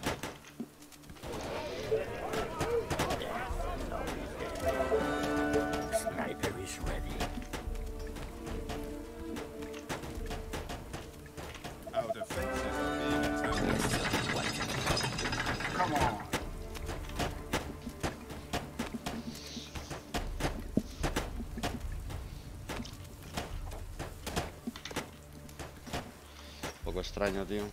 Sniper is ready. Our defenses are being attacked. Yes, tell me what to kill. Come on. Un poco extraño, tío.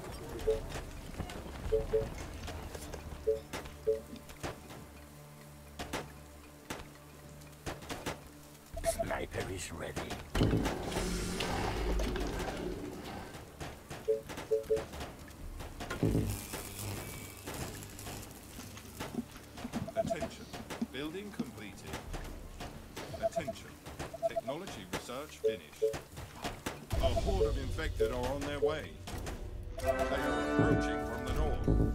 Sniper is ready. Attention. Building completed. Attention. Technology research finished. A horde of infected are are on their way. They are approaching from the north.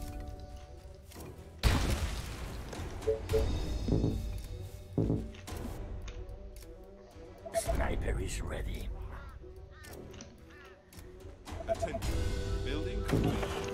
Sniper is ready. Attention. Building complete.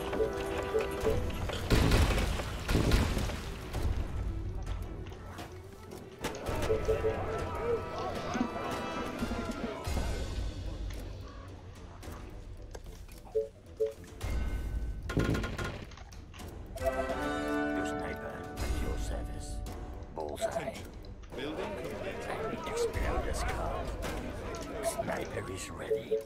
Your sniper at your service. Bullseye. Attention. Building complete. I need exploder's card. Sniper is ready.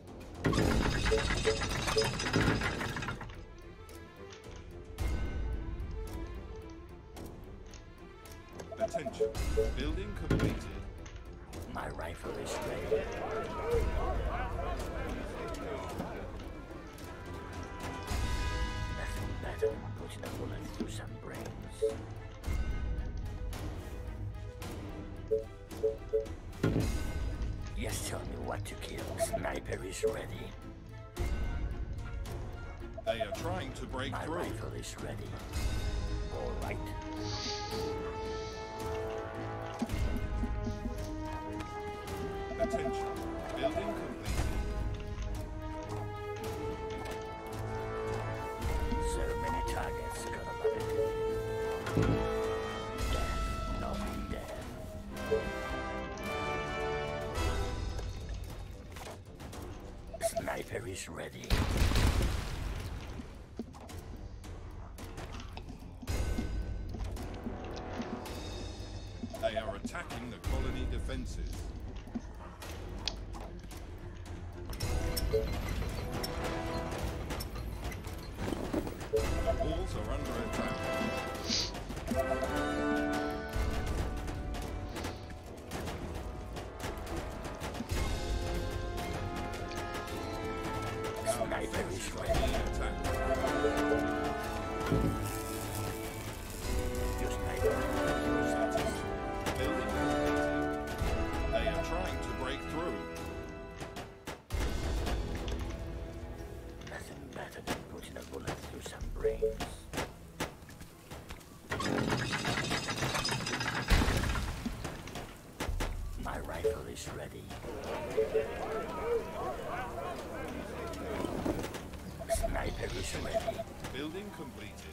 Attention. Building completed. My rifle is ready. Nothing better than putting a bullet through some brains. Yes, tell me what to kill. Sniper is ready. They are trying to break My through. rifle is ready. All right. Attention. Building completed. So many targets, gotta love it. Death, nothing death. Sniper is ready. They are attacking the colony defenses. The walls are under attack. Sniper is Are ready. being attacked. Your sniper at your service. Building completed. They are trying to break through. Nothing better than putting a bullet through some brains. My rifle is ready. Sniper is ready. Building completed.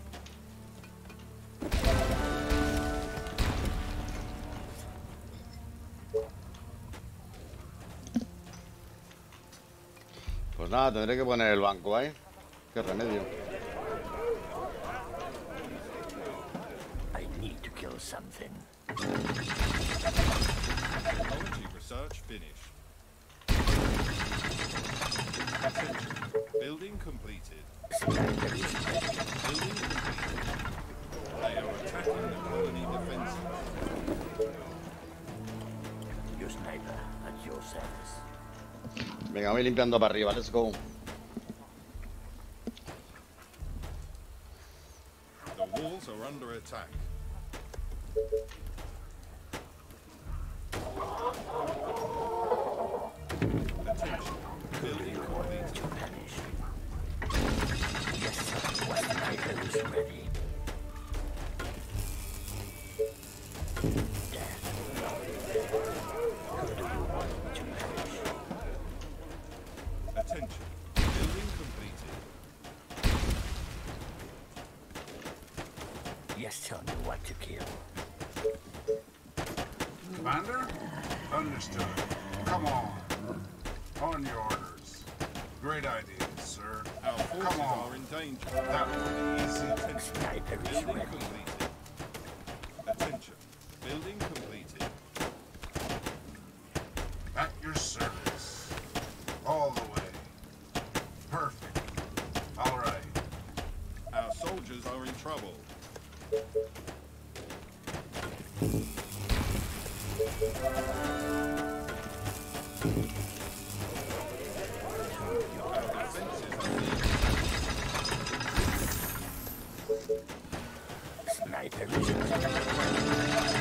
Pues nada, tendré que poner el banco ahí. Qué remedio. I need to kill something. Technology research finished. Attention. Building completed. Sniper is ready. Building completed. They are attacking the colony defenses. Your sniper at your service. Venga, voy limpiando para arriba, let's go. The walls are under attack. Attention. Building completed. To vanish. Yes, sir. What sniper is ready? Death. Who do you want me to vanish? Attention. Building completed. Yes, tell me what to kill. Commander? Understood. Come on. On your orders. Great idea, sir. Our forces Come on. are in danger. That will be easy. Attention. Sniper is Building ready. completed. Attention. Building completed. At your service. All the way. Perfect. All right. Our soldiers are in trouble. Our defenses are being Sniper is ready.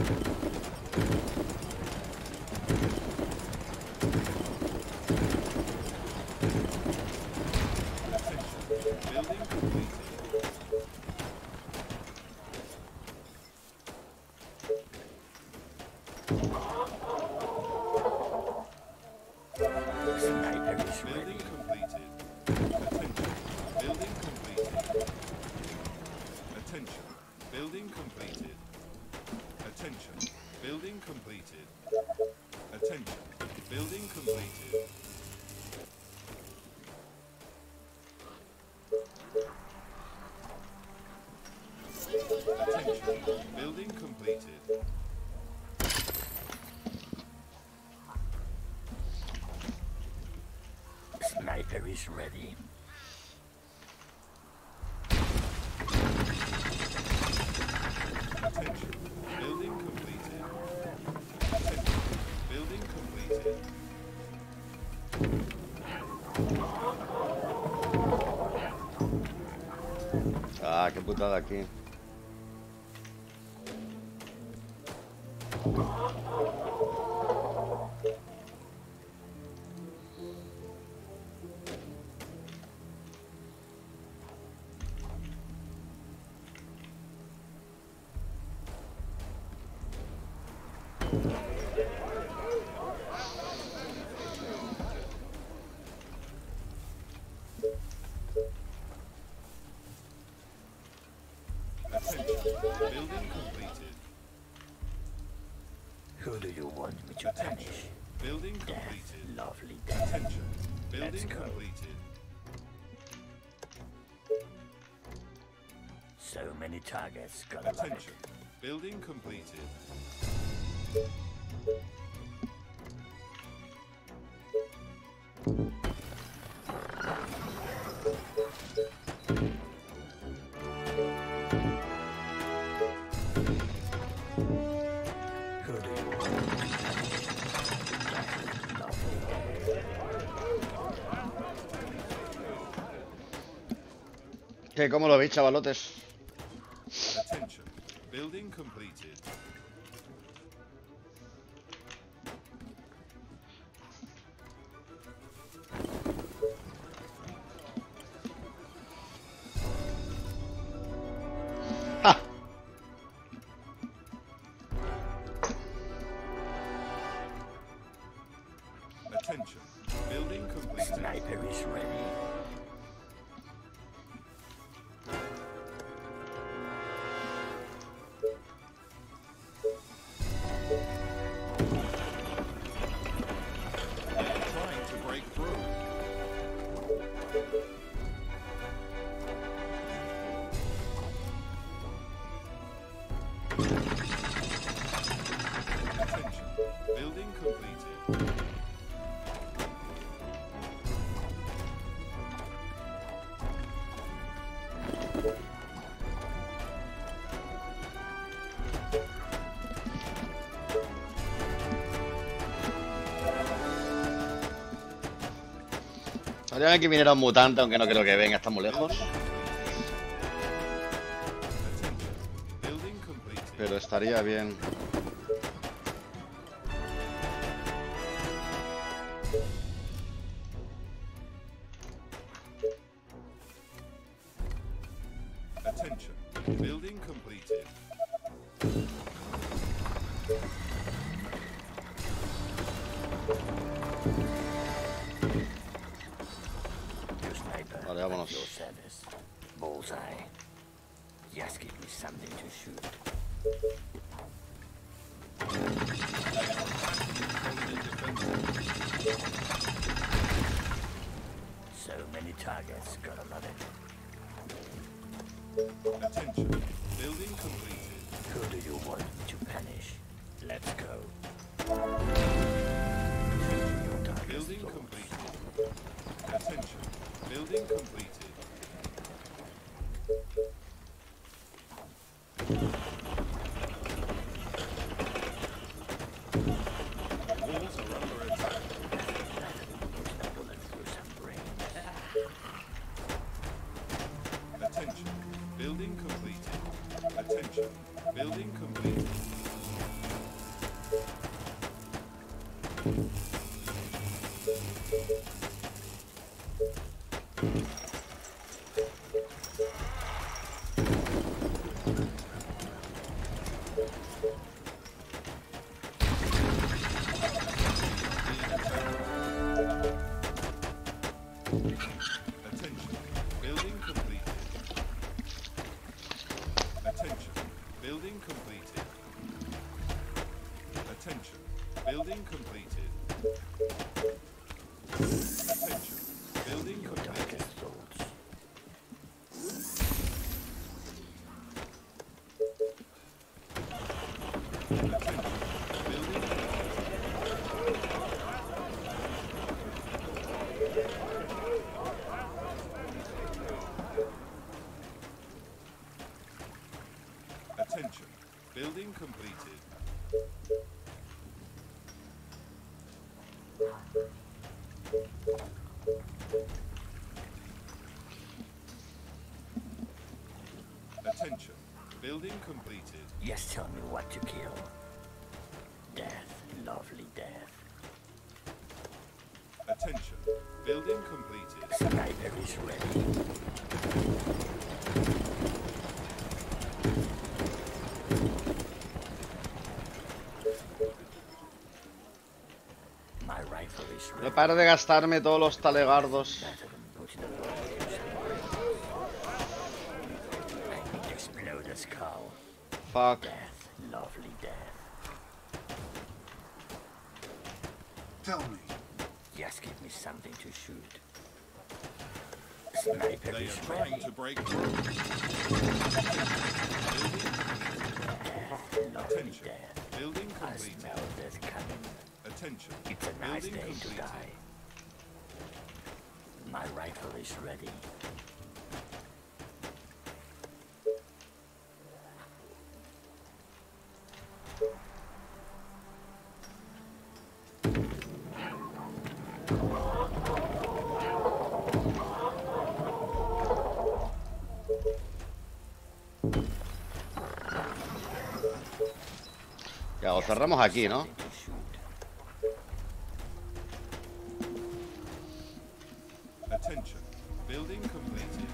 Building completed. Sniper is ready. Attention. Building completed. Attention. Building completed. Ah, qué putada aquí. Building completed. Who do you want me to punish? Building Death, completed. lovely death. Attention. Let's Building go. completed. So many targets, gotta love it. Attention. Building completed. Who do you want? Lovely death. ¿Qué? ¿Cómo lo veis, chavalotes? Attention. Building completed. ¡Ja! Attention. Building completed. Sniper is ready. Trying to break through. Attention. Building completed. Habría que viniera un mutante, aunque no creo que venga, está muy lejos. Attention. Building completed. Pero estaría bien. Attention. Building completed. Your sniper. Vale, vámonos. at your service. Bullseye. Just give me something to shoot. So many targets, gotta love it. Attention. Building completed. Who do you want me to punish? Let's go. Your target's Building lost. completed. Attention. Building completed. Walls are under attack. Push the bullet through some brains. Attention. Building completed. Attention. Building completed. Attention. Building completed. Attention. Building completed. Yes, tell me what to kill. Death, lovely death. Attention. Building completed. Sniper is ready. My rifle is No ready. paro de gastarme todos los talegardos. Better than putting a bullet in. I need to explode a skull. Fuck. Death, lovely death. Tell me, Just give me something to shoot. Sniper They is are trying ready. to break through. Death, lovely Attention. death. Building I completed. smell death coming. Attention. It's a nice Building day to completed. die. My rifle is ready. Ya, o cerramos aquí, ¿no? Something to shoot. Attention. Building completed.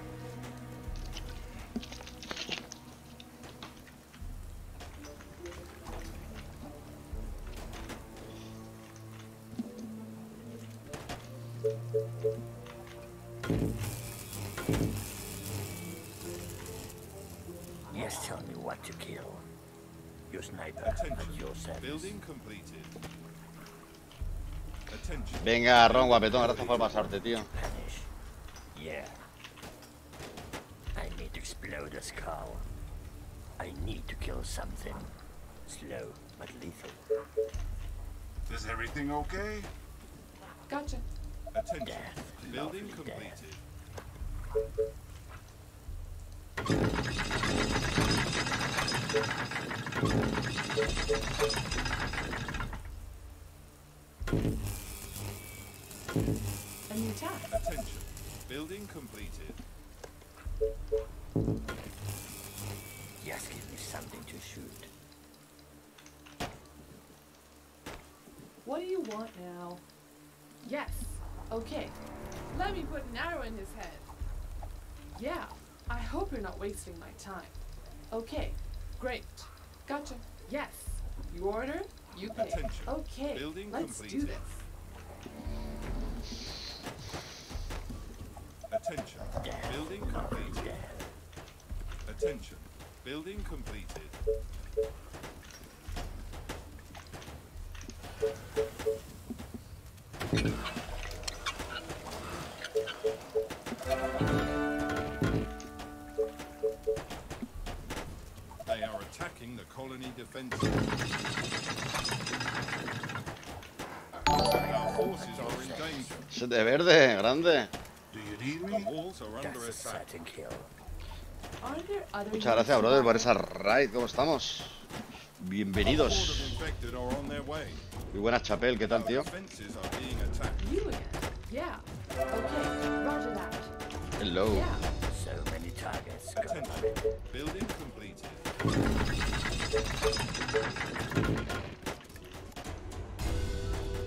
Yes, tell me what to kill. Your sniper Attention. at your service. Building completed. Attention. Venga, Ron, guapetón, gracias por pasarte, tío. Spanish. Yeah. I need to explode a skull. I need to kill something. Slow, but lethal. is everything okay? Gotcha. Attention. Death, Building lovely death. completed. A new task. Attention. Building completed. Just give me something to shoot. What do you want now? Yes. Okay. Let me put an arrow in his head. Yeah. I hope you're not wasting my time. Okay. Great. Gotcha. Yes. You order, you pay. Attention. Okay. Building Let's do completed. this. Attention. Death, Building lovely completed. death. Attention. Building completed. They are attacking the colony defenses. Our forces are in danger. Ese de verde, grande. Do you need The me? walls are under That's a attack. certain kill. Are there other Muchas ways gracias, to brother, por buy? esa raid. ¿Cómo estamos? A horde of Bienvenidos. infected are on their way. Muy buenas, Chapel. ¿Qué tal, Our tío? defenses are being attacked. You again? Yeah. Okay. Roger that. Hello. Yeah. So many targets. Got Attention. it. Building completed.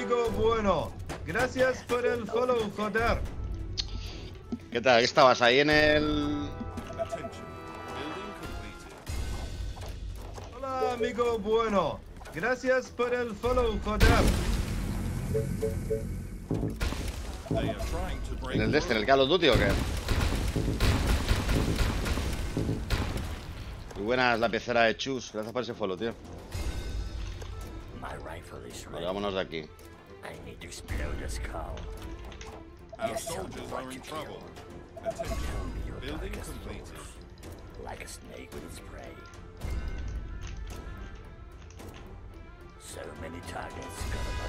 amigo bueno. Gracias por el follow, joder. ¿Qué tal? ¿Estabas ahí en el...? Attention. Building completed. Hola, amigo bueno. Gracias por el follow, joder. They are trying to break ¿En el de este, en through. el Call of Duty o qué? Muy buenas la pecera de Chus. Gracias por ese follow, tío. My rifle is Vale, ready. vámonos de aquí. I need to explode the skull. Our Yes, tell me soldiers what are in to trouble. kill. Attention. Tell me your Building darkest completed. thoughts, like a snake with its prey. So many targets, gotta love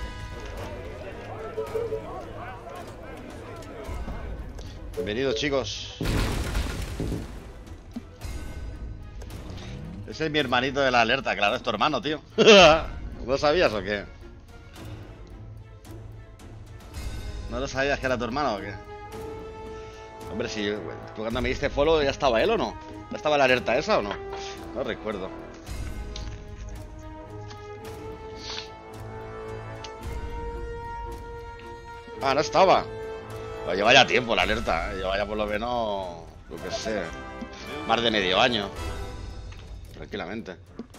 it. Bienvenidos, chicos. Ese es mi hermanito de la alerta, claro, es tu hermano, tío. ¿No lo sabías o qué? ¿No lo sabías que era tu hermano o qué? Hombre, si tú cuando me diste follow, ¿ya estaba él o no? ¿Ya estaba la alerta esa o no? No recuerdo. Ah, no estaba. Pues lleva ya tiempo la alerta, ¿eh? Lleva ya por lo menos, lo que sé, más de medio año. Tranquilamente.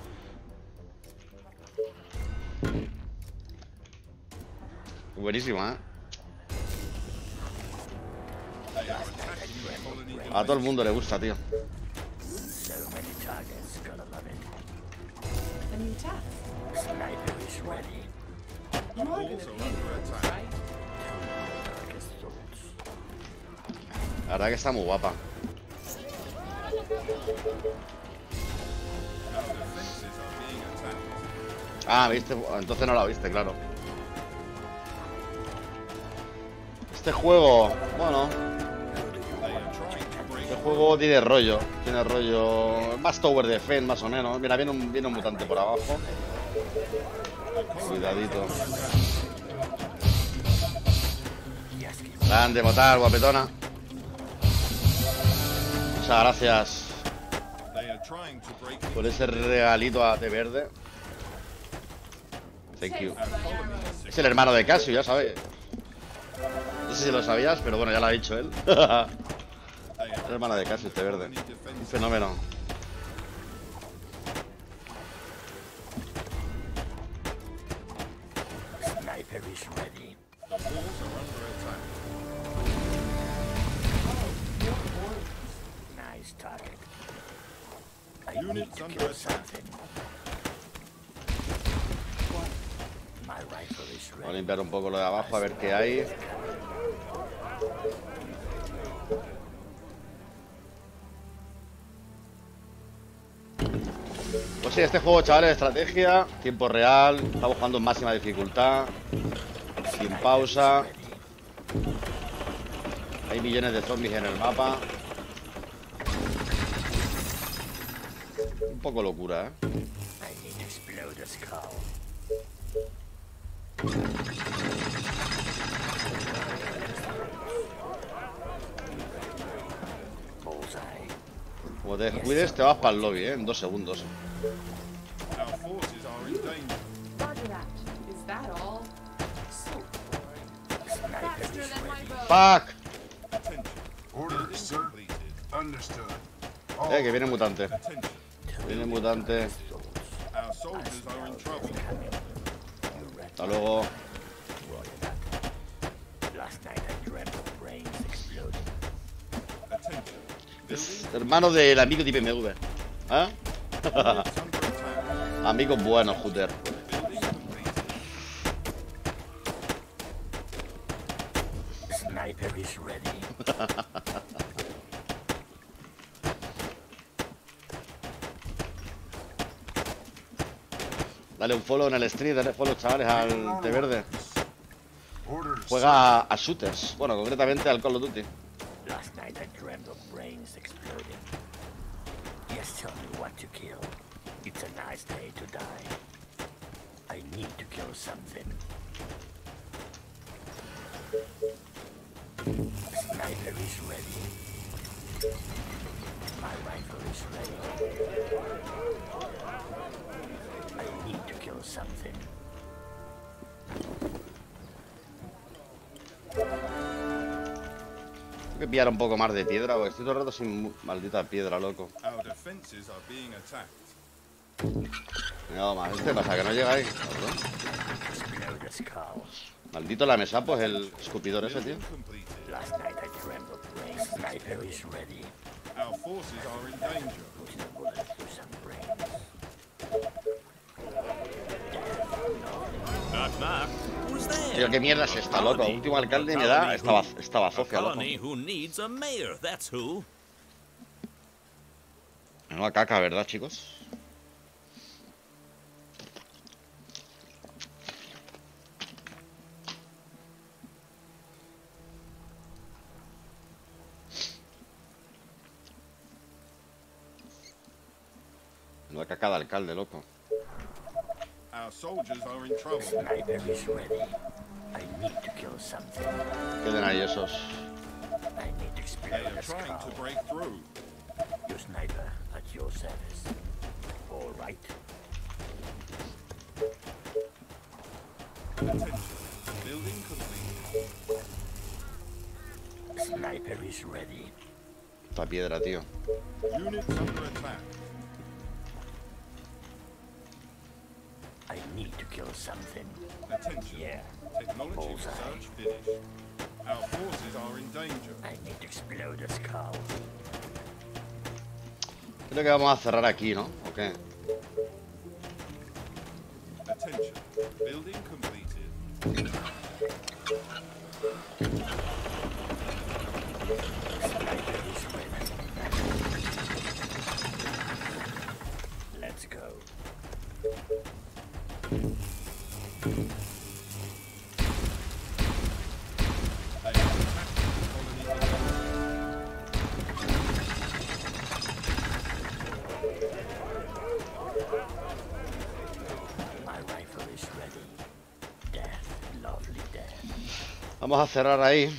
Buenísima, ¿eh? They are attacking the colony. A todo el mundo le gusta, tío. So many targets, gotta love it. A new task. Sniper is ready. You are gonna Walls are pay under for this, attack. right? Darkest thoughts. La verdad que está muy guapa. Our defenses are being attacked. Ah, viste, entonces no la viste, claro. Este juego, bueno, They are trying to break este juego tiene rollo, tiene rollo, más tower defense más o menos. Mira, viene un, viene un mutante por abajo. Cuidadito. Grande, motar, guapetona. Muchas gracias They are trying to break por ese regalito a té verde. Thank you. our colony is Es el hermano de Casio, ya sabéis. No sé si lo sabías, pero bueno, ya lo ha dicho él. They Es are el hermano de Casio, este verde. colony Un defense. fenómeno. Sniper is ready. The walls are under attack. Nice target. I Units need to under kill attack. something. My rifle is Voy a ready. limpiar un poco lo de abajo a ver qué hay. Pues sí, este juego, chavales, de estrategia, tiempo real, estamos jugando en máxima dificultad, sin pausa. Hay millones de zombies en el mapa. Un poco locura, ¿eh? I need to explode the skull. Bullseye. Como te descuides, te vas para el lobby, ¿eh? En dos segundos. Our forces are in danger. Roger that. Is that all? So boring. Sniper Faster is than my ready. bow. ¡Fuck! Attention. Orders, Building sir. completed. Understood. All Eh, que viene mutante. Attention. Viene mutante. Our soldiers are in trouble. Hasta luego. Last night I dreamt of brains exploding. Attention. Es Building hermano del amigo de I P M V. ¿Eh? units under attack. Amigos buenos, Juter. Building completed. Sniper is ready. Dale un follow en el stream, dale follow, chavales, al té verde. orders. Juega a shooters. Bueno, concretamente al Call of Duty. Last night I dreamt of brains exploding. Yes, tell me what to kill. It's a nice day to die. I need to kill something. Sniper is ready. My rifle is ready. I need to kill something. Tengo que pillar un poco más de piedra, porque estoy todo el rato sin maldita piedra, loco. Our defenses are being attacked. Nada más. Este pasa que no llega ahí, cabrón. Maldito la mesa, pues el escupidor ese, tío. Completed. Last night I dreamt of brains. Sniper is ready. Our forces are in danger. Pushing a bullet through some brains. Knock, knock. Who's there? Tío, qué mierda es esta, loco. Último alcalde me da esta, esta A bazofia, loco. colony who needs a mayor, that's who. Menuda caca, ¿verdad, chicos? Menuda caca de alcalde, loco. Our soldiers are in trouble. Sniper is ready. I need to kill something. Queden ahí esos. I need to They explode are the trying to skull. break through. Your sniper at your service. All right. Attention. Building complete. Sniper is ready. Esta piedra, tío. Units under attack. I need to kill something. Attention. Yeah. Technology Bullseye. research finished. Our forces are in danger. I need to explode the skull. Creo que vamos a cerrar aquí, ¿no? ¿O qué? Attention. Building completed. Sniper is ready. Let's go. They are attacking the colony. My rifle is ready. Death, lovely death. Vamos a cerrar ahí.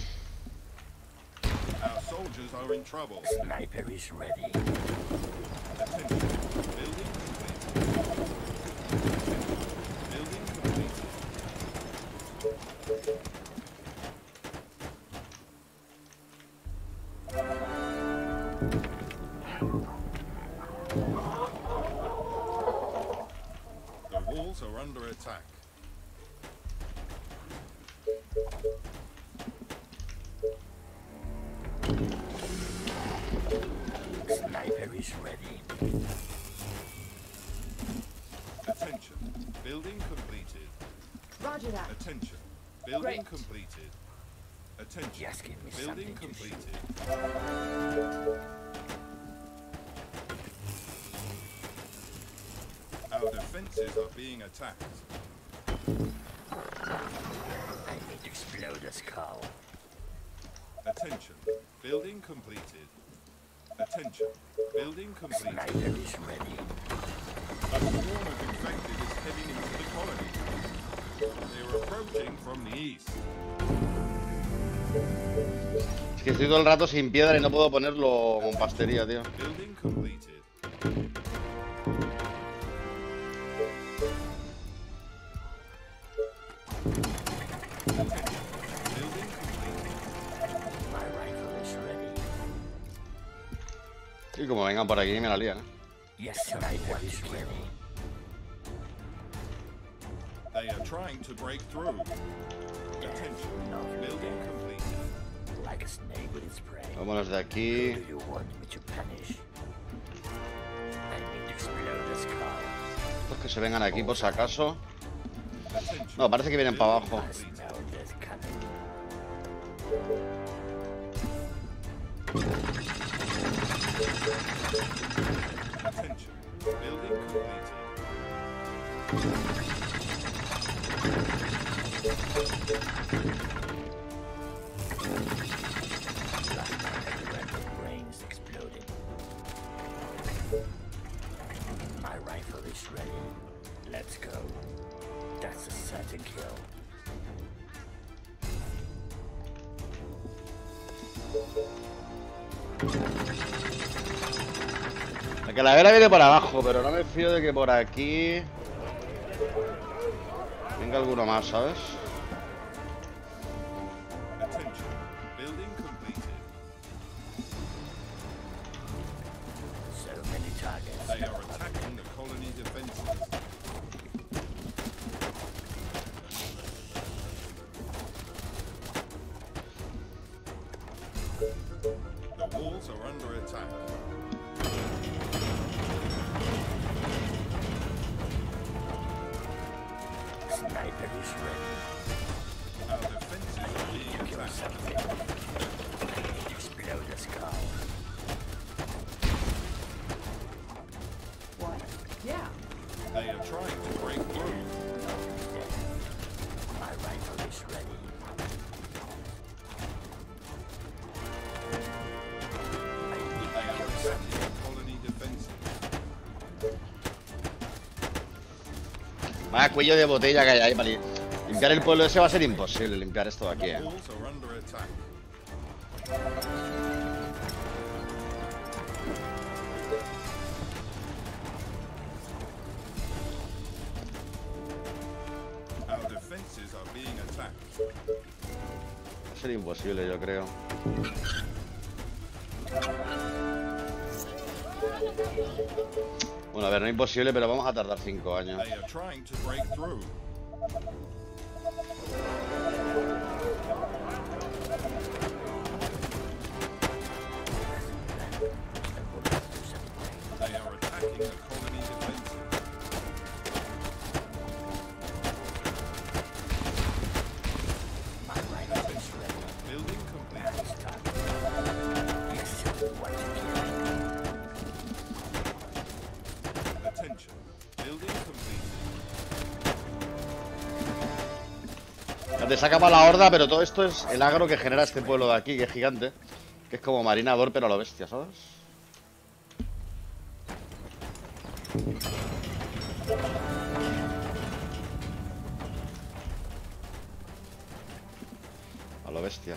Our soldiers are in trouble. Sniper is ready. Attention. Building complete. Building complete. The walls are under attack. Sniper is ready. Attention. Building completed. Roger that. Attention. Building Great. completed. Attention. Just give me Building something to shoot. completed. Our defenses are being attacked. I need to explode the skull. Attention. Building completed. Attention. Building completed. Sniper is ready. A swarm of infected is heading into the colony. They are approaching from the east. Es que estoy todo el rato sin piedra y no puedo ponerlo con pastería, tío. Building completed. Building completed. My rifle is ready. Y como vengan por aquí me la lían, ¿eh? Yes, sniper is ready. They are trying to break through. Attention. Building completed. Like a snake with its prey. Vámonos de aquí. Who do you want me to punish? I need to explode the skull. Pues que se vengan aquí por si acaso. Attention. No, parece que vienen para abajo. I smell this coming. Attention. Building completed. Brains exploding. My rifle is ready. Let's go. That's a certain kill. La calavera viene por abajo, pero no me fío de que por aquí venga alguno más, ¿sabes? Attention. Building completed. is ready. Our defenses are being Kill attacked. something. Explode a skull. What? Yeah. They are trying to break through. My rifle is ready. They are attacking colony defenses. Vaya cuello de botella que hay ahí para li- limpiar el pueblo ese va a ser imposible, limpiar esto de aquí, eh. Walls are under attack. Our defenses are being attacked. Va a ser imposible, yo creo. Bueno, a ver, no es imposible, pero vamos a tardar cinco años. They are trying to break through. They are attacking the colony defenses. My rifle is ready. Building complete. Yes, tell me what to kill. Attention. Building complete. Ya te saca para la horda, pero todo esto es el agro que genera este pueblo de aquí, que es gigante. Que es como marinador, pero a lo bestia, ¿sabes? A lo bestia.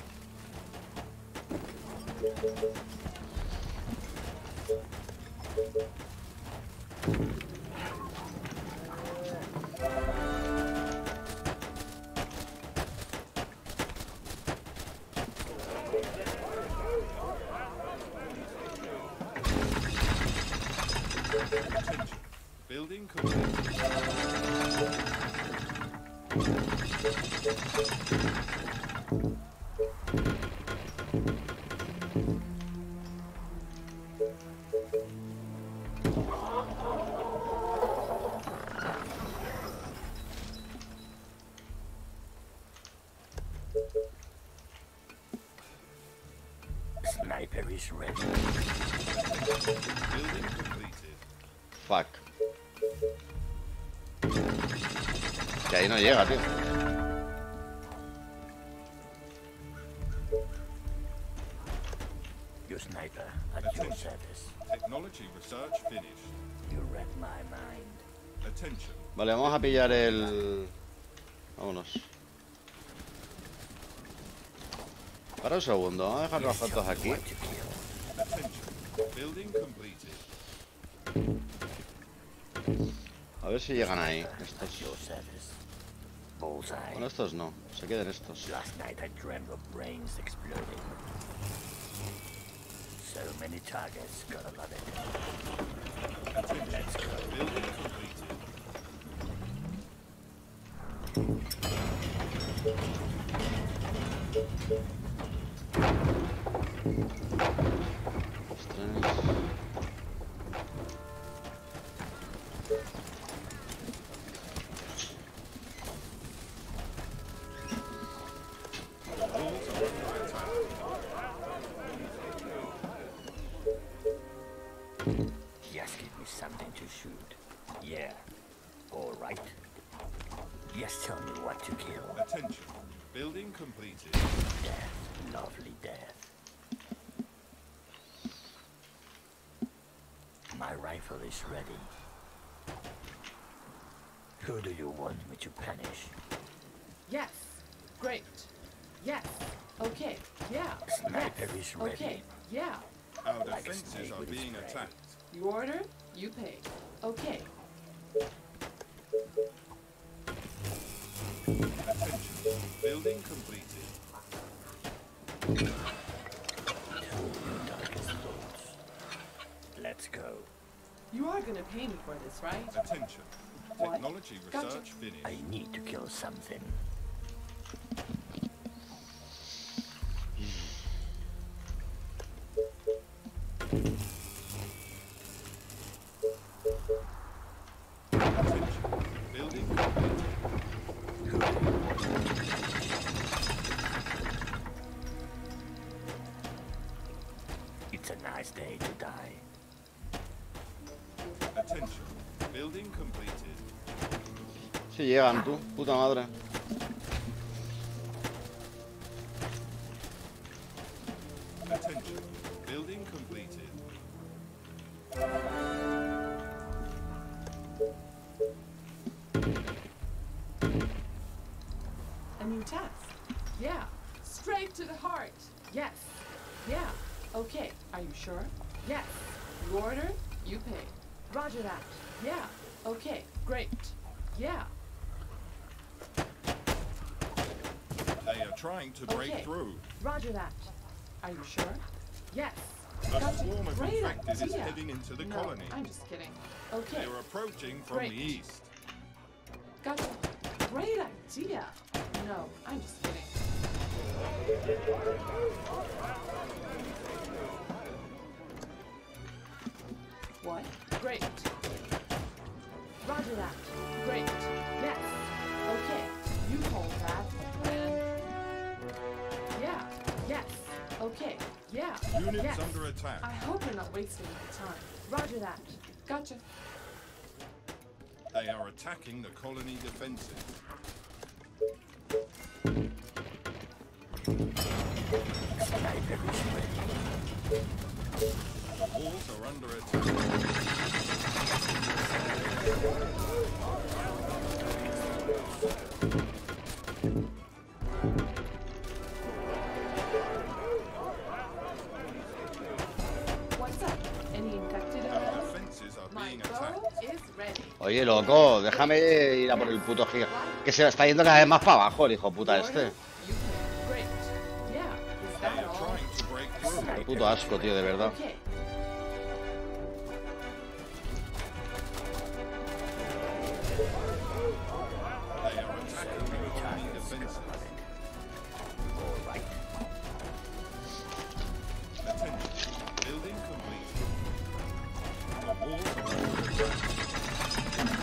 Attention. Building complete. Sniper is ready. Building completed. Fuck. Que ahí no llega, tío. Your sniper at your Attention. service. Technology research finished. You read my mind. Attention. Vale, vamos a pillar el... Vámonos. Para un segundo, vamos a dejar los fotos aquí. What to kill. Attention. Building completed. A ver si llegan ahí. At Estos. your service. Bullseye. Bueno, estos no. Se queden estos. Last night I dreamt of brains exploding. So many targets, gotta love it. Attention. Let's go. Building completed. Ostras. Walls are under attack. Just give me something to shoot. Yeah. All right. Just tell me what to kill. Attention. Building completed. Death. Lovely death. My rifle is ready. Who do you want me to punish? Yes. Great. Yes. Okay. Yeah. Sniper Yes. is ready. Okay. Yeah. Our Like a defenses snake are with its being prey. attacked. You order, you pay. Okay. Attention. Building completed. Darkest thoughts. Let's go. You are gonna pay me for this, right? Attention. What? Technology Gotcha. research finished. I need to kill something. Attention. Building completed. Who do you Attention. Building completed. Si llegan tú, puta madre. Attention. Building completed. A new task. Yeah. Straight to the heart. Yes. Yeah. Okay. Are you sure? Yes. You order, you pay. Roger that. Yeah. Okay. Great. Yeah. They are trying to break Okay. through. Roger that. Are you sure? Yes. A Gotcha. swarm of Great infected is idea. heading into the No, colony. I'm just kidding. Okay. They are approaching from Great. the east. Gotcha. Great idea. No, I'm just kidding. What? Great. Roger that. Great. Yes. Okay. You hold that. And... Yeah. Yes. Okay. Yeah. Units yes. under attack. I hope you're not wasting my time. Roger that. Gotcha. They are attacking the colony defenses. Sniper is ready. The walls are under attack. What's up? Any infected Our around? defenses are My being bow attacked. is ready. Oye, loco, déjame ir a por el puto giga. Que se está yendo cada vez más para abajo el hijo puta You order, este. you pay. Great. Yeah. Is They that are all? trying to break through. Puto asco, tío, de verdad. Okay. They are attacking the colony defenses. All right. Attention. Building complete. The walls are under attack.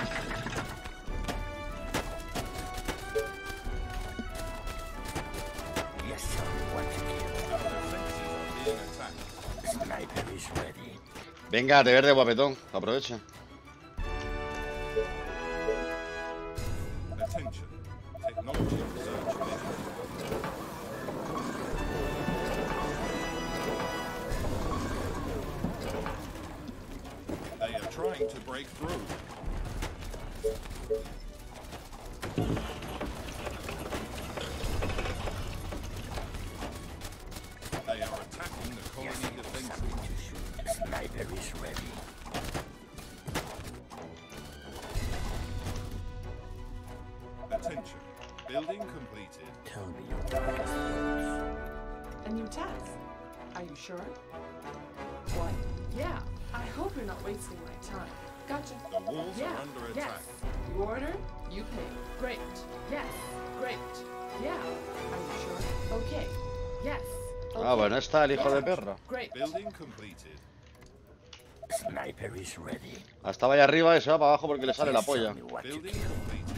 Yes, sir. What to kill? Our defenses are being attacked. Sniper is ready. Venga, te verde guapetón, aprovecha. Attention. Technology research ready. They are trying to break through. They are attacking the colony defenses. Something to shoot. Sniper is ready. Attention. Building completed. Tell me your darkest thoughts. A new task. Are you sure? What? Yeah. I hope you're not wasting my time. Gotcha. The walls Yeah. are under Yes. attack. You order, you pay. Great. Yes. Great. Yeah. Are you sure? Okay. Yes. Okay. Ah, bueno, está el hijo de Yeah. perra. Great. Building completed. Sniper is ready. Estaba allá arriba y se va para abajo porque le sale la Yes, tell polla. me what to Building kill. completed.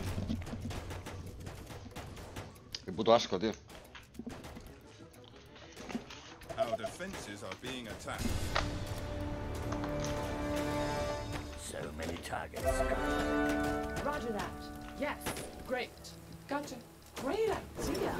Qué puto asco, tío. Our defenses are being attacked. So many targets. Roger that. Yes. Great. Gotcha. Great idea.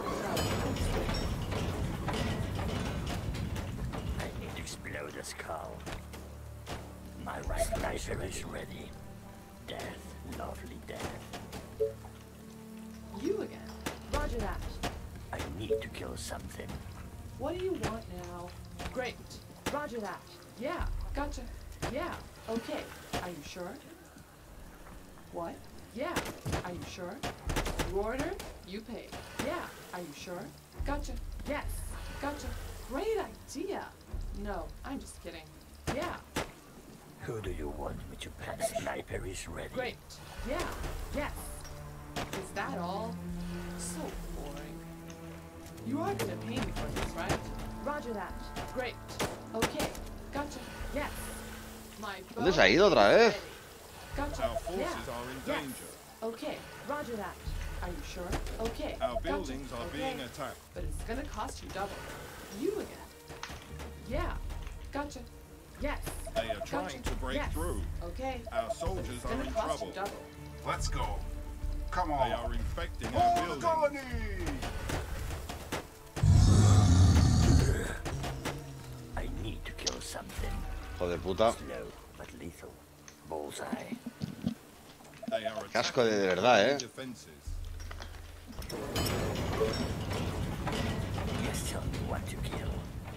I need to explode a skull. My right sniper is ready. Death, lovely death. You again. Roger that. I need to kill something. What do you want now? Great. Roger that. Yeah. Gotcha. Yeah. Okay. Are you sure? What? Yeah. Are you sure? You order, you pay. Yeah. Are you sure? Gotcha. Yes. Gotcha. Great idea. No, I'm just kidding. Yeah. Who do you want me to punish? Sniper is ready. Great. Yeah. Yes. Is that all? So boring. You are gonna pay me for this, right? Roger that. Great. Okay. Gotcha. Yes. My ¿Dónde se ha ido otra bow is vez? ready. Gotcha. Our forces Yeah. are in Yes. danger. Okay. Roger that. Are you sure? Okay. Our Gotcha. buildings are Okay. being attacked. But it's gonna cost you double. You again. Yeah. Gotcha. Yes. They are trying Gotcha. to break Yes. through. Okay. Our soldiers It's are gonna in cost you trouble. double. Let's go. Come They on. are infecting For our the building. colony! I need to kill something. Hijo de puta. Slow but lethal. Bullseye. They are Casco de attacking verdad, our eh. defenses. Just tell me what to kill.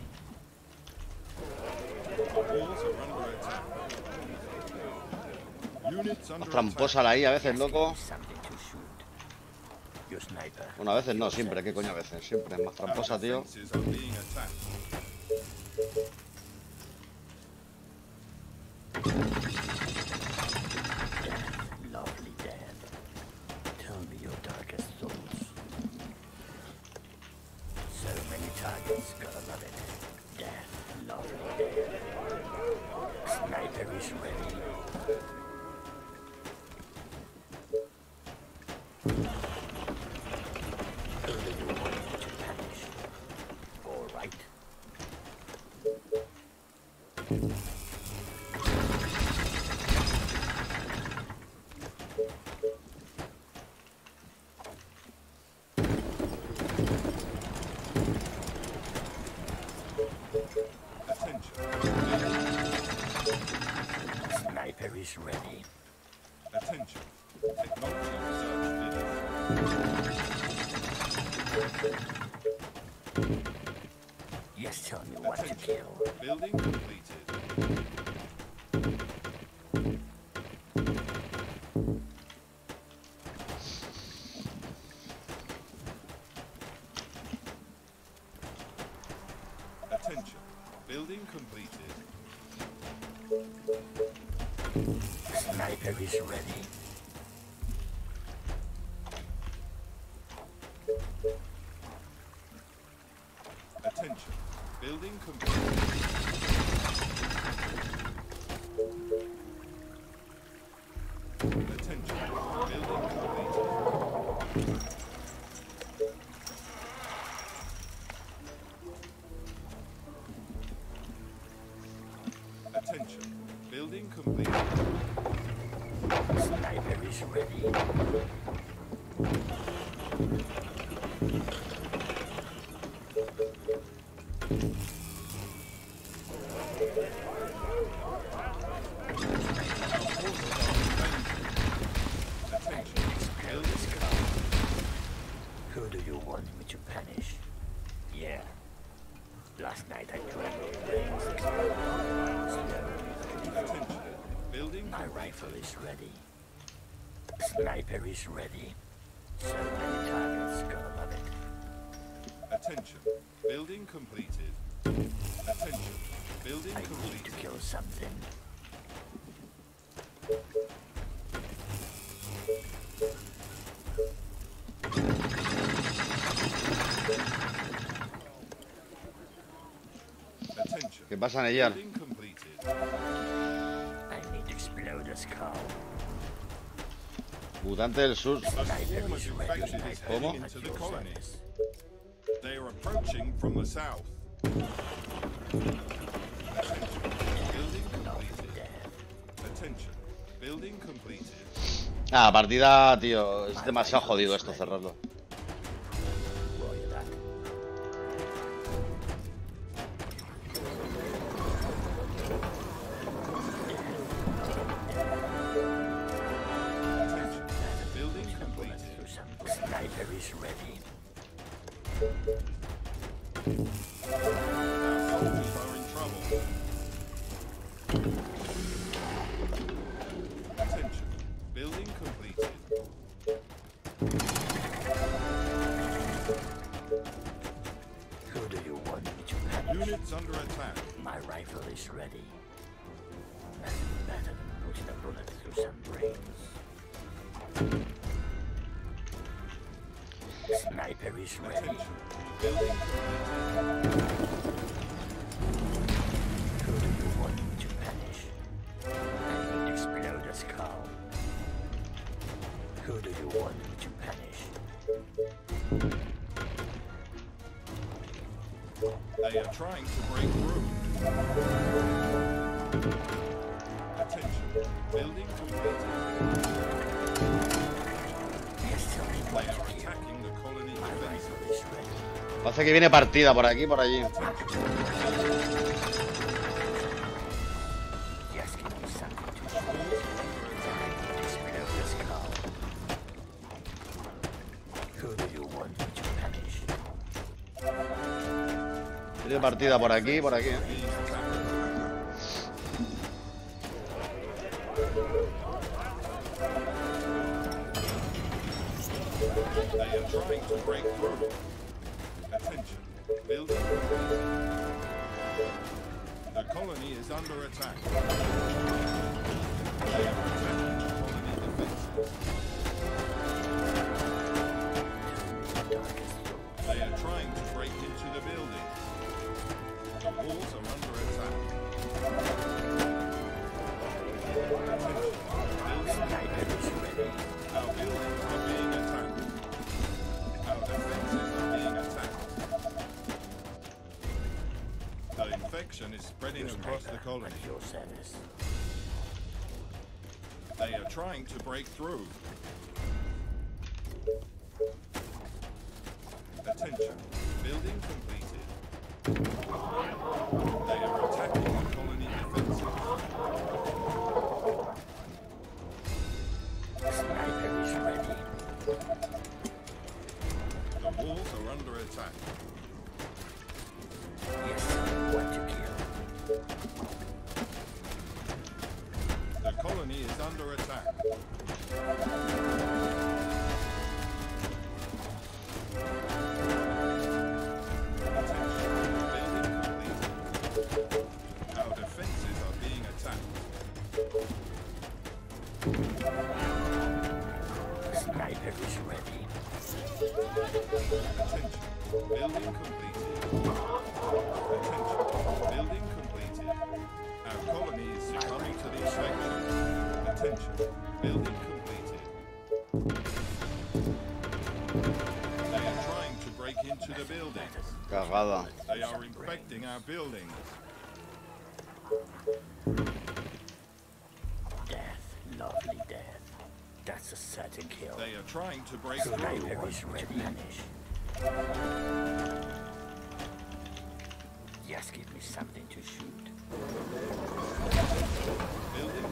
The walls are under attack. Units under Más tramposa la I a veces, loco. Something to shoot. Your sniper. Bueno, a veces no, siempre. ¿Qué coño a veces? Siempre es más Our tramposa, tío. defenses are being attacked. Death, lovely death. Tell me your darkest thoughts. So many targets, gotta love it. Death, lovely death. Sniper is ready. Who do you want me to punish? All right. Attention. Sniper is ready. Attention. Technology research finished. Yes, tell me what to kill. Building completed. Attention. Building completed. Sniper is ready. Attention. Building completed. Attention. Building completed. Attention. Building completed. Sniper is ready. Who do you want me to punish? Yeah. Last night I dreamt of brains exploding. Slowly. Attention. Building My rifle is ready. Sniper is ready. So many targets, gotta love it. Attention. Building completed. Attention. Building I need to completed. kill something. Attention. ¿Qué pasa, Neyar? Building completed. I need to explode a skull. Mutante del sur. A swarm of infected is ¿Cómo? heading into the colonies. They are approaching from the south. Attention. Building completed. Attention. Building completed. Ah, partida, tío. Es demasiado jodido esto cerrarlo. Roger that. Attention. Building completed. Through some sniper is ready. Our soldiers are in trouble. Attention. Building completed. Who do you want me to punish? Units under attack. My rifle is ready. Nothing better than putting a bullet through some brains. Sniper is ready. Attention. Building completed. Who do you want me to punish? I need to explode a skull. Who do you want me to punish? They are trying to break through. Attention. Building completed. They are attacking the colony defenses. Parece que viene partida por aquí, por allí. Viene partida por aquí, por aquí. ¿eh? They are trying to break through. Attention. Building. The colony is under attack. They are attacking the colony defenses. They are trying to break into the building. The walls are under attack. Attention. Building. Our buildings are being attacked. Our defenses are being attacked. The infection is spreading across the colony. They are trying to break through. Attention. Building completed. They are attacking the colony defenses. Sniper is ready. The walls are under attack. Yes, what to kill. The colony is under attack. Attention. Building completed. Our defenses are being attacked. Sniper is ready. Attention. Building completed. Attention. Building completed. Our colony is succumbing to the infection. Attention. Building completed. They are trying to break into the building. Cagada. They are infecting our buildings. Death, lovely death. That's a certain kill. They are trying to break through. Sniper is ready. Just give me something to shoot. Building.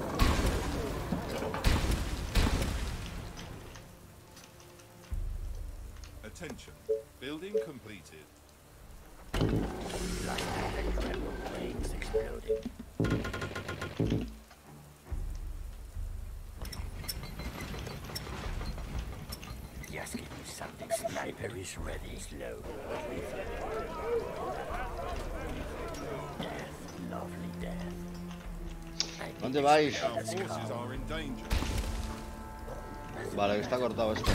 Attention. Building completed. Like incredible flames exploding. Just give me something. Sniper is ready. Slow. Death, lovely death. ¿Dónde vais? Our forces are in danger. Vale, que está cortado esto.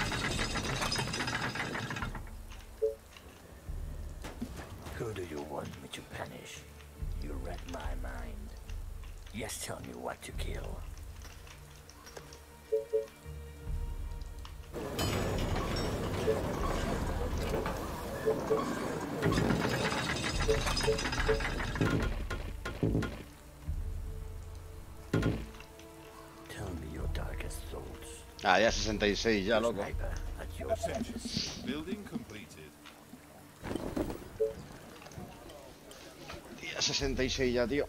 Who do you want me to punish? You read my mind. Just tell me what to kill. Tell me your darkest thoughts. Ah, ya sesenta y seis, ya, loco. Sniper at your Attention. service. Building completed. Ya sesenta y seis ya, tío.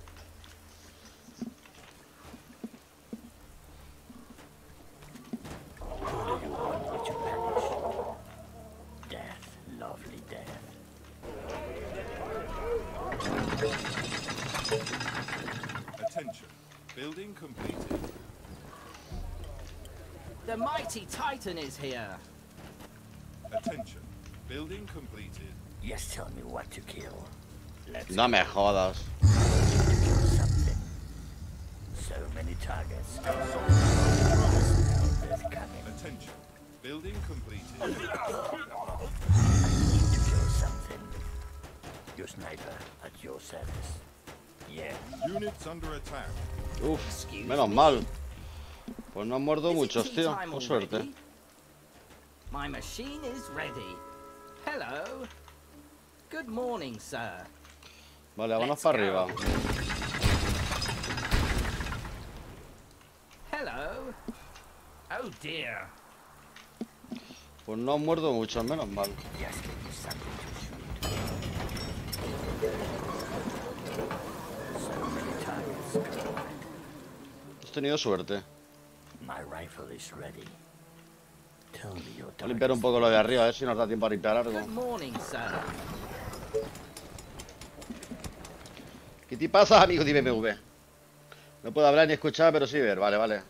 Who do you want me to punish? Death, lovely death. Attention. Building completed. The mighty Titan is here. Attention. Building completed. Just tell me what to kill. Let's No me jodas. kill something. So many targets. Our soldiers. Death coming. Attention. Building completed. I need to kill something. Your sniper at your service. Yeah. Units under attack. Uf, menos mal. Pues no han muerto muchos, tío. Por suerte. My machine is ready. Hello. Good morning, sir. Vale, vámonos para arriba. Hello. Oh dear. Pues no han muerto mucho, menos mal. Just give me something to shoot. So many targets. Has tenido suerte. My rifle is ready. Tell me your Voy a limpiar un poco lo de arriba, a ver si nos da tiempo a limpiar algo. Good morning, sir. ¿Qué te pasa, amigo de B M W? No puedo hablar ni escuchar, pero sí ver. Vale, vale.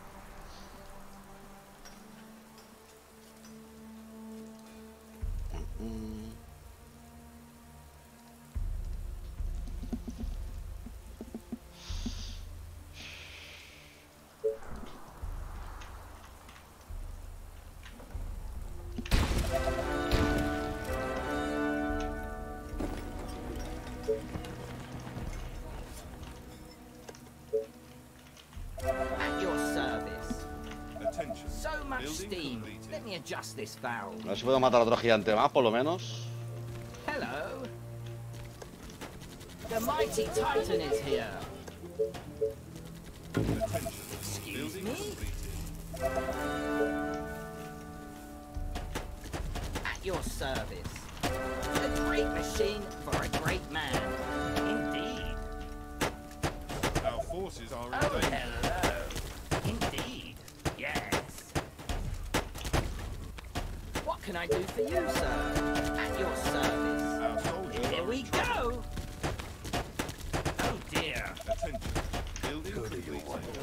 At your service. Attention. So much Building steam. completed. Let me adjust this valve. A ver si puedo matar a otro gigante más, por lo menos. Hello. The mighty Titan is here. Attention. Excuse Building me? completed. At your service. A great machine for a great man. Indeed. Our forces are in Oh, danger. hello. Indeed. Yes. What can I do for you, sir? At your service. Our soldiers Here are we in trouble. go. Oh dear. Attention. Building completed.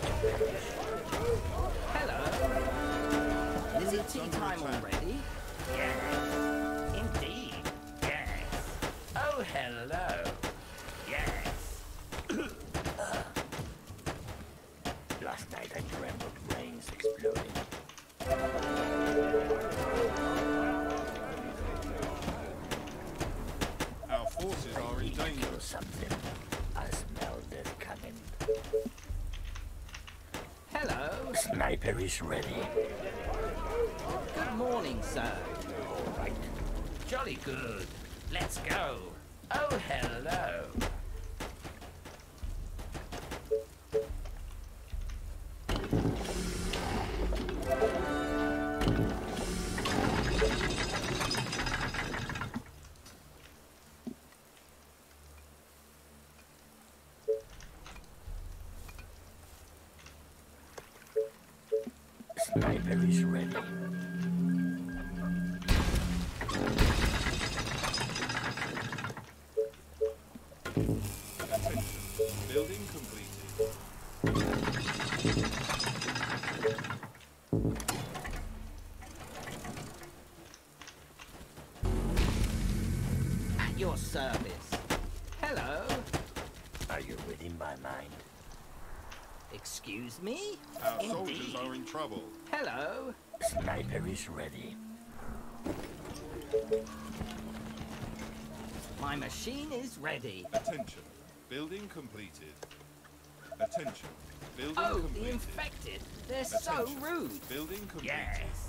Hello. Is it tea time already? Yes. Indeed. Yes. Oh, hello. Yes. Last night I dreamt of brains exploding. Our forces are in Need to danger. kill something. I smell death coming. Hello. Sniper is ready. Good morning, sir. All right. Jolly good. Let's go. Oh, hello. Sniper is ready. Attention. Building completed. At your service. Hello. Are you reading my mind? Excuse me? Our soldiers Indeed. are in trouble. Hello. Sniper is ready. My machine is ready. Attention. Building completed. Attention. Building Oh, the completed. infected. They're so Attention. rude. Building completed. Yes.